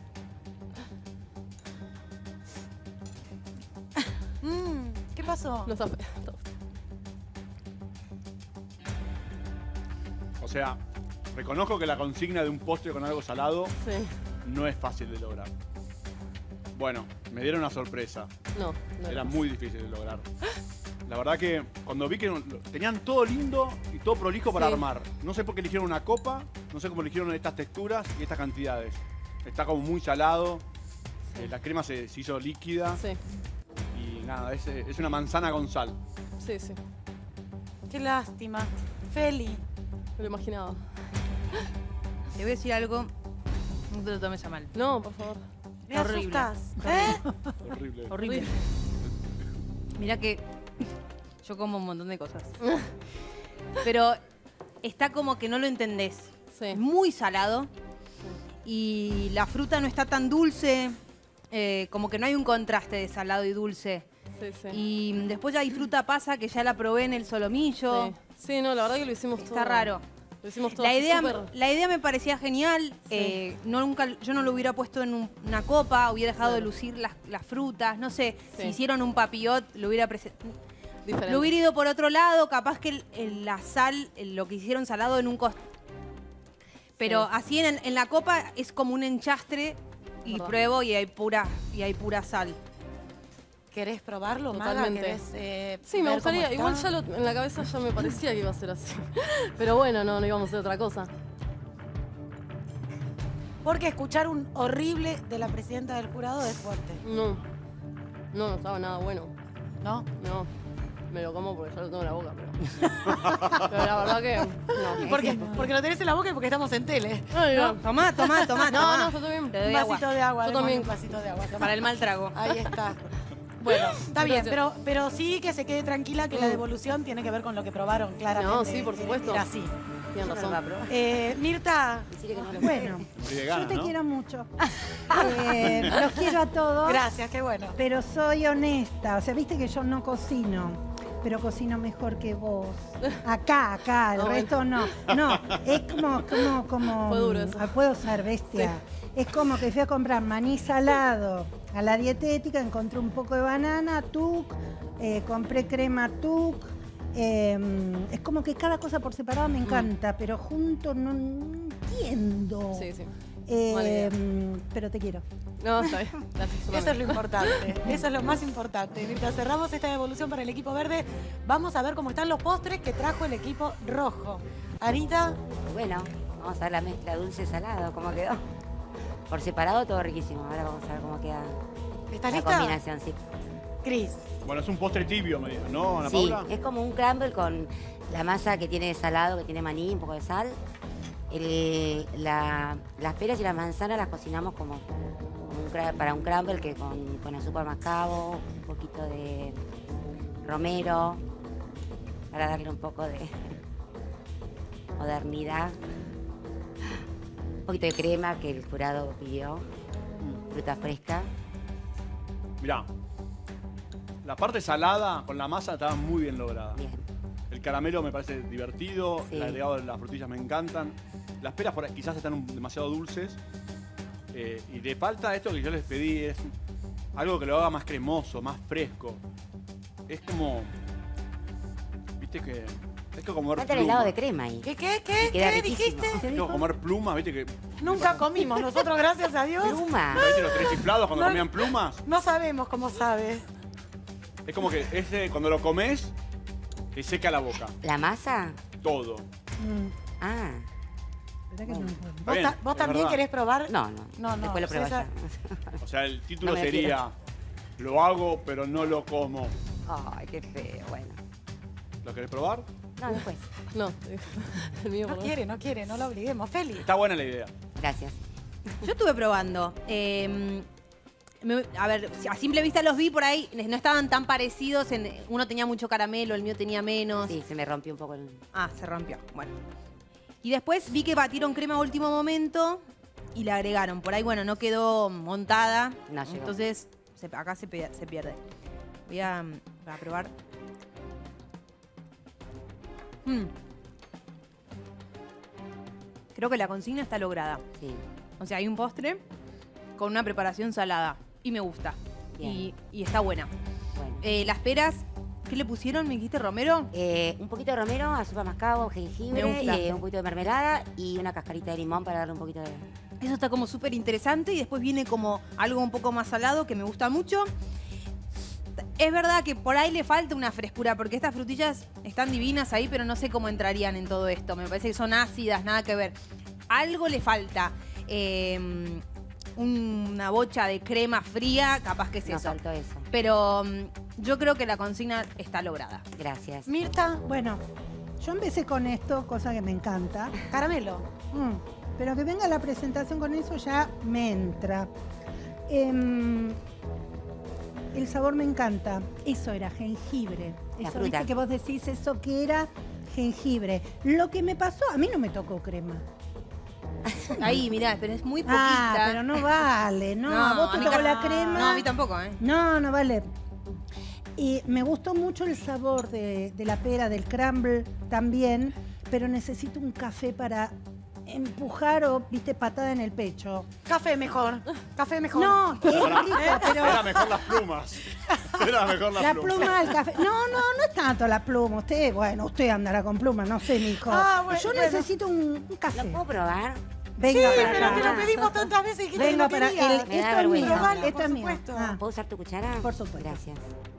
Mm, ¿Qué pasó? No está fea. Está fea. O sea, reconozco que la consigna de un postre con algo salado Sí. no es fácil de lograr. Bueno, me dieron una sorpresa. No, no Era es. muy difícil de lograr. La verdad que cuando vi que tenían todo lindo y todo prolijo para Sí. armar. No sé por qué eligieron una copa, no sé cómo eligieron estas texturas y estas cantidades. Está como muy salado, Sí. eh, la crema se, se hizo líquida Sí, y nada, es, es una manzana con sal. sí, sí. Qué lástima. Feli. Me lo imaginaba. Te voy a decir algo, no te lo tomes a mal. No, por favor. Me Horrible. asustás. ¿Eh? Horrible. Horrible. Mira que yo como un montón de cosas. Pero está como que no lo entendés. Sí. Es muy salado y la fruta no está tan dulce. eh, como que no hay un contraste de salado y dulce. Sí, sí. Y después ya hay fruta pasa que ya la probé en el solomillo. Sí. Sí, no, la verdad que lo hicimos todo. Está raro. Lo hicimos todo La así idea, súper- la idea me parecía genial. Sí. eh, no, nunca, yo no lo hubiera puesto en un- una copa, hubiera dejado de Claro. lucir las, las frutas. No sé, Sí. si hicieron un papillot, lo hubiera presentado. Diferente. Lo hubiera ido por otro lado, capaz que el- el- la sal, el- lo que hicieron salado en un costal. Pero Sí. así en, en la copa es como un enchastre y Verdad. pruebo y hay pura, y hay pura sal. ¿Querés probarlo, Maga? Totalmente. ¿Querés, eh, Sí, me ver gustaría. cómo Igual está? ya lo- en la cabeza ya me parecía que iba a ser así. Pero bueno, no, no íbamos a hacer otra cosa. Porque escuchar un horrible de la presidenta del jurado es fuerte. No. No, no estaba nada bueno. ¿No? No. Me lo como porque ya lo tengo en la boca, pero. pero la verdad que. No. ¿Por qué? Porque lo tenés en la boca y porque estamos en tele. Ay, no. Tomá, tomá, tomá, No, tomá. no, yo estoy bien. Te Un doy agua. vasito de agua. Yo démosle también. Un vasito de agua. Toma. Para el mal trago. Ahí está. Bueno, está bien, Gracias. pero, pero sí que se quede tranquila que la Mm. devolución tiene que ver con lo que probaron, claramente. No, sí, por supuesto. Era así. Tienen razón. Eh, Mirta, Bueno, Morí de yo ganas, te ¿no? quiero mucho. Eh, los quiero a todos. gracias, qué bueno. Pero soy honesta. O sea, viste que yo no cocino, pero cocino mejor que vos. Acá, acá, el Ah, bueno. resto no. No, es como, como, como. Fue duro eso. ah, puedo ser bestia. Es como que fui a comprar maní salado a la dietética, encontré un poco de banana, tuc, eh, compré crema tuc. eh, es como que cada cosa por separado me encanta, pero junto no, no entiendo. Sí, sí. Eh, Mala idea. pero te quiero. No, está bien. Gracias. yo Eso es también. lo importante, eso es lo más importante. Mientras cerramos esta devolución para el equipo verde, vamos a ver cómo están los postres que trajo el equipo rojo. Anita, Bueno, vamos a ver la mezcla dulce-salado, cómo quedó. Por separado todo riquísimo. Ahora vamos a ver cómo queda ¿Estás la lista? combinación, sí. Cris. Bueno, es un postre tibio, me dijo, ¿no, Ana Sí, Paula? es como un crumble con la masa que tiene salado, que tiene maní, un poco de sal. El- la- las peras y las manzanas las cocinamos como, como un cra- para un crumble que con, con azúcar mascabo, un poquito de romero, para darle un poco de modernidad. Un poquito de crema que el jurado pidió, fruta fresca. Mirá, la parte salada con la masa estaba muy bien lograda. El caramelo me parece divertido, Sí. el agregado de las frutillas me encantan. Las peras por ahí quizás están un- demasiado dulces. Eh, y le falta esto que yo les pedí, es algo que lo haga más cremoso, más fresco. Es como... Viste que... Es como comer Falta el plumas. helado de crema ahí. ¿Qué, qué, qué? Y queda ¿Qué riquísimo. dijiste? Es como comer plumas, viste que... Nunca comimos nosotros, gracias a Dios. Pluma. ¿Viste los tres chiflados cuando No. comían plumas? No sabemos cómo sabe. Es como que ese, cuando lo comes, te seca la boca. ¿La masa? Todo. Ah. ¿Vos, bien, ta- vos es también verdad. querés probar? No, no. No, no. Después lo pruebas César. O sea, el título No me lo sería... Lo hago, pero no lo como. Ay, qué feo. Bueno. ¿Lo querés probar? No, después. No, el mío No por quiere, no quiere, no lo obliguemos. Feli. Está buena la idea. Gracias. Yo estuve probando. eh, me- a ver, a simple vista los vi por ahí, no estaban tan parecidos. En, uno tenía mucho caramelo, el mío tenía menos. Sí, se me rompió un poco el... Ah, se rompió. Bueno. Y después vi que batieron crema a último momento y le agregaron. Por ahí, bueno, no quedó montada. No llegó. Entonces, se- acá se, pe- se pierde. Voy a, a probar. Mm. Creo que la consigna está lograda. Sí. O sea, hay un postre con una preparación salada. Y me gusta. Y, y está buena. Bueno. Eh, las peras, ¿qué le pusieron? ¿Me dijiste romero? Eh, un poquito de romero, azúcar mascabo, jengibre, Me gusta. eh, un poquito de mermelada y una cascarita de limón para darle un poquito de... Eso está como súper interesante. Y después viene como algo un poco más salado que me gusta mucho. Es verdad que por ahí le falta una frescura, porque estas frutillas están divinas ahí, pero no sé cómo entrarían en todo esto. Me parece que son ácidas, nada que ver. Algo le falta. Eh, una bocha de crema fría, capaz que es Nos eso. faltó eso. Pero mm, yo creo que la consigna está lograda. Gracias. Mirta. Bueno, yo empecé con esto, cosa que me encanta. Caramelo. Mm, pero que venga la presentación con eso ya me entra. Em, el sabor me encanta. Eso era jengibre. La Eso, fruta. viste que vos decís eso que era jengibre. Lo que me pasó, a mí no me tocó crema. Ahí, mirá, pero es muy poquita. Ah, pero no vale, no. a vos te mí tocó casi- la crema. No, a mí tampoco, ¿eh? No, no vale. Y me gustó mucho el sabor de, de la pera, del crumble también, pero necesito un café para empujar o, viste, patada en el pecho. Café mejor. Café mejor. No, es rico, pero... Era mejor las plumas. Era mejor las La plumas. pluma del café. No, no, no es tanto la pluma. Usted, bueno, usted andará con pluma, no sé, mijo. Ah, bueno, Yo bueno. necesito un, un café. ¿Lo puedo probar? Venga sí, para pero acá. te lo pedimos tantas veces y dijiste Venga que no para querías. el- Me da esto es vergüenza. mío. Probalo, Esto por es mío. supuesto. Ah, ¿Puedo usar tu cuchara? por supuesto. Gracias.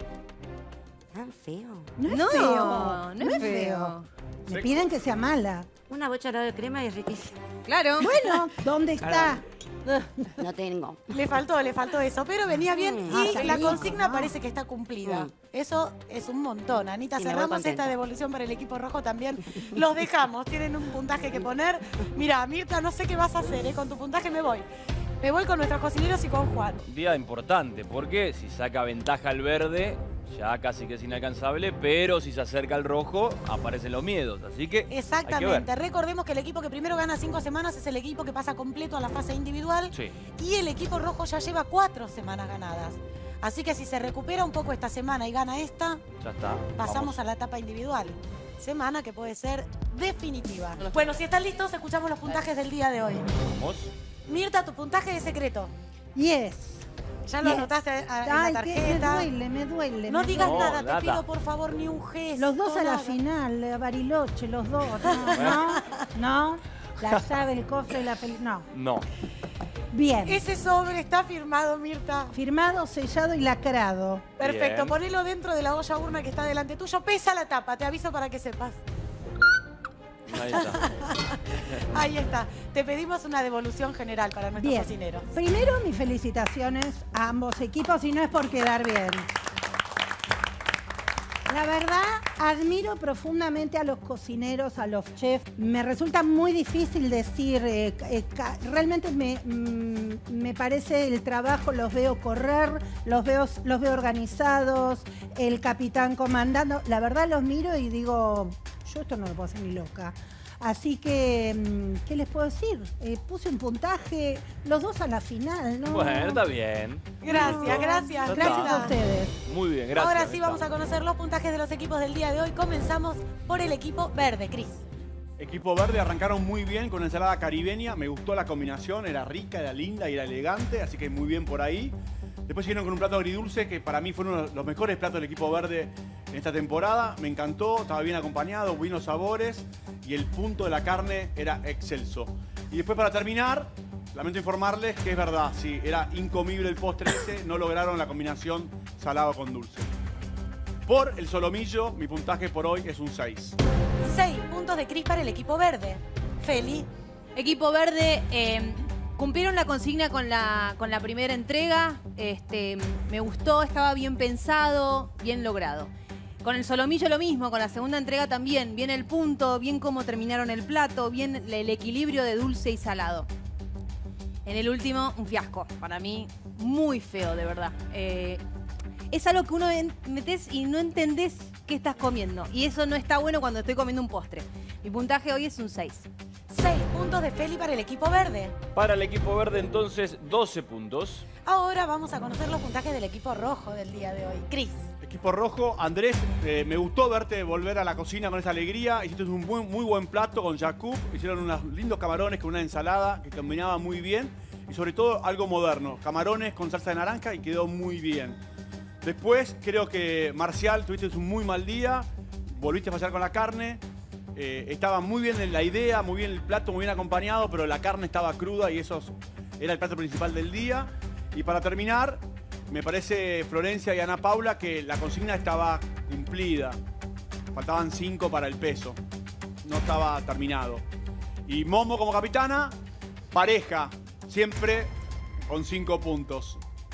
¿Tan feo? No es No, feo. no es feo. Me piden que sea mala. Una bocha de helado de crema y es riquísimo. Claro. Bueno, ¿dónde está? No tengo. Le faltó, le faltó eso, pero venía bien Mm. y Ah, está la rico, consigna ¿no? parece que está cumplida. Mm. Eso es un montón. Anita, Sí, me voy cerramos contenta. esta devolución para el equipo rojo también. Los dejamos, tienen un puntaje que poner. Mira, Mirta, no sé qué vas a hacer, ¿eh? Con tu puntaje me voy. Me voy con nuestros cocineros y con Juan. Día importante, porque si saca ventaja el verde, ya casi que es inalcanzable, pero si se acerca al rojo, aparecen los miedos. Así que hay que Exactamente. ver. Recordemos que el equipo que primero gana cinco semanas es el equipo que pasa completo a la fase individual. Sí. Y el equipo rojo ya lleva cuatro semanas ganadas. Así que si se recupera un poco esta semana y gana esta, Ya está. pasamos Vamos. a la etapa individual. Semana que puede ser definitiva. Bueno, si están listos, escuchamos los puntajes del día de hoy. Vamos. Mirta, tu puntaje de secreto. Yes. Ya lo Yes. anotaste a- en Ay, la que me tarjeta. duele, me duele. No me digas duele. nada, nada. te pido por favor ni un gesto. Los dos a la nada. final, eh, Bariloche, los dos. No, no, no. La llave, el cofre y la pel... No. No. Bien. Ese sobre está firmado, Mirta. Firmado, sellado y lacrado. Perfecto, Bien. ponelo dentro de la olla urna que está delante tuyo. Pesa la tapa, te aviso para que sepas. Ahí está. Ahí está. Te pedimos una devolución general para nuestros Bien. cocineros. Primero, mis felicitaciones a ambos equipos y no es por quedar bien. La verdad, admiro profundamente a los cocineros, a los chefs. Me resulta muy difícil decir, eh, eh, realmente me, mm, me parece el trabajo, los veo correr, los veo, los veo organizados, el capitán comandando. La verdad los miro y digo, yo esto no lo puedo hacer ni loca. Así que, ¿qué les puedo decir? Eh, puse un puntaje, los dos a la final, ¿no? Bueno, está bien. Gracias, gracias. Ya Gracias está. a ustedes. Muy bien, gracias. Ahora sí vamos a conocer los puntajes de los equipos del día de hoy. Comenzamos por el equipo verde, Cris. Equipo verde arrancaron muy bien con ensalada caribeña. Me gustó la combinación, era rica, era linda y era elegante, así que muy bien por ahí. Después siguieron con un plato agridulce que para mí fue uno de los mejores platos del equipo verde en esta temporada. Me encantó, estaba bien acompañado, buenos sabores y el punto de la carne era excelso. Y después para terminar, lamento informarles que es verdad, sí, era incomible el postre ese, no lograron la combinación salado con dulce. Por el solomillo, mi puntaje por hoy es un seis. Seis puntos de Cris para el equipo verde. Feli. Equipo verde, eh, cumplieron la consigna con la, con la primera entrega. Este, me gustó, estaba bien pensado, bien logrado. Con el solomillo lo mismo, con la segunda entrega también. Bien el punto, bien cómo terminaron el plato, bien el equilibrio de dulce y salado. En el último, un fiasco. Para mí, muy feo, de verdad. Eh, es algo que uno metes y no entendés qué estás comiendo. Y eso no está bueno cuando estoy comiendo un postre. Mi puntaje hoy es un seis. seis puntos de Feli para el equipo verde. Para el equipo verde, entonces, doce puntos. Ahora vamos a conocer los puntajes del equipo rojo del día de hoy. Cris. Equipo rojo, Andrés, eh, me gustó verte volver a la cocina con esa alegría. Hiciste un buen, muy buen plato con Jakub. Hicieron unos lindos camarones con una ensalada que combinaba muy bien. Y sobre todo algo moderno. Camarones con salsa de naranja y quedó muy bien. Después creo que Marcial, tuviste un muy mal día. Volviste a fallar con la carne. Eh, estaba muy bien en la idea, muy bien el plato, muy bien acompañado, pero la carne estaba cruda y eso era el plato principal del día. Y para terminar, me parece Florencia y Ana Paula que la consigna estaba cumplida. Faltaban cinco para el peso. No estaba terminado. Y Momo como capitana, pareja, siempre con cinco puntos.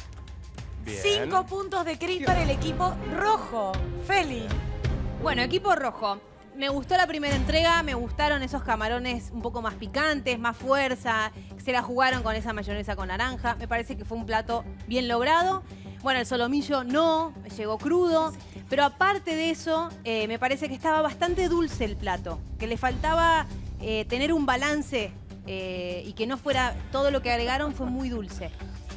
Bien. Cinco puntos de Cris para el equipo rojo. Feli. Bueno, equipo rojo. Me gustó la primera entrega, me gustaron esos camarones un poco más picantes, más fuerza, se la jugaron con esa mayonesa con naranja. Me parece que fue un plato bien logrado. Bueno, el solomillo no, llegó crudo. Pero aparte de eso, eh, me parece que estaba bastante dulce el plato. Que le faltaba eh, tener un balance eh, y que no fuera todo lo que agregaron fue muy dulce.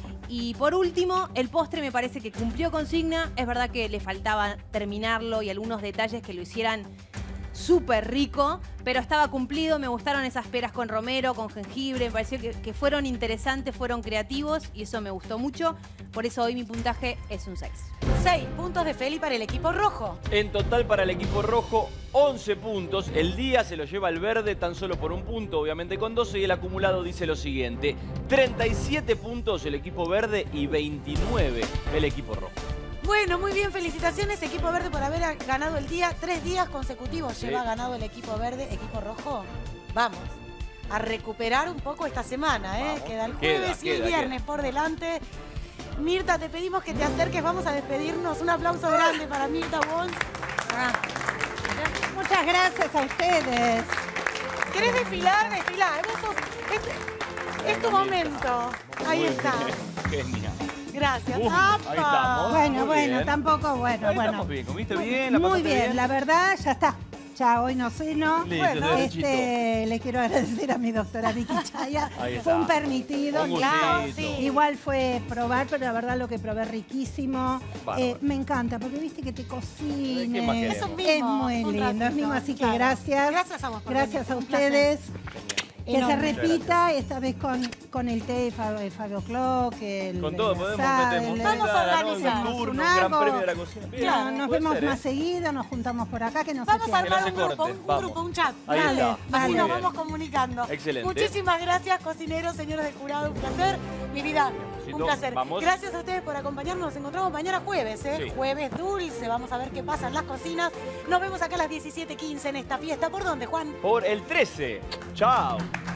Y por último, el postre me parece que cumplió consigna. Es verdad que le faltaba terminarlo y algunos detalles que lo hicieran súper rico, pero estaba cumplido. Me gustaron esas peras con romero, con jengibre. Me pareció que, que fueron interesantes, fueron creativos y eso me gustó mucho. Por eso hoy mi puntaje es un seis. seis puntos de Feli para el equipo rojo. En total para el equipo rojo, once puntos. El día se lo lleva el verde tan solo por un punto, obviamente con doce. Y el acumulado dice lo siguiente. treinta y siete puntos el equipo verde y veintinueve el equipo rojo. Bueno, muy bien, felicitaciones equipo verde por haber ganado el día. Tres días consecutivos Sí. lleva ganado el equipo verde. Equipo rojo, vamos a recuperar un poco esta semana, ¿eh? Vamos. Queda el Queda, jueves y el queda, viernes queda. por delante. Mirta, te pedimos que te acerques, vamos a despedirnos. Un aplauso grande para Mirta Wons. Ah. Muchas gracias a ustedes. ¿Querés desfilar? Desfilar. Vos sos- Es, es tu momento. Ahí Muy está. bien, genial. Gracias. Uh, ¡Apa! ahí estamos. Bueno, Muy bueno, bien. tampoco, bueno, Ahí bueno. estamos bien. ¿Comiste bien? ¿La Muy pasaste bien, bien? la verdad, ya está. Ya hoy no ceno. Listo, Bueno, derechito. este, le quiero agradecer a mi doctora Vicky Chaya. Ahí Fue está. un permitido, Un claro. gustito. Igual fue probar, pero la verdad lo que probé riquísimo. Bárbaro. Eh, me encanta, porque viste que te ¿Qué cocine. más queremos? Es un Es mimo, muy un lindo, es ratito, mimo, así que claro. gracias. Gracias a vos por Gracias venir, a un placer. ustedes. Que se Enorme. repita, esta vez con, con el té de Fabio, de Fabio Clock, el Con todo el podemos asado, metemos. el- Vamos a Nada, ¿no? organizar. Un turno, un Un gran algo. premio de la cocina. Bien, Claro, nos puede vemos ser, más ¿eh? seguido, nos juntamos por acá, que no sé Vamos qué. a armar no se un grupo, corte, un, un vamos. grupo, un chat. Ahí Dale. está. Así Muy nos bien. vamos comunicando. Excelente. Muchísimas gracias, cocineros, señores del jurado, un placer. Mi vida, éxito. Un placer. Vamos. Gracias a ustedes por acompañarnos. Nos encontramos mañana jueves, ¿eh? Sí. Jueves dulce. Vamos a ver qué pasa en las cocinas. Nos vemos acá a las diecisiete quince en esta fiesta. ¿Por dónde, Juan? Por el trece. Chao.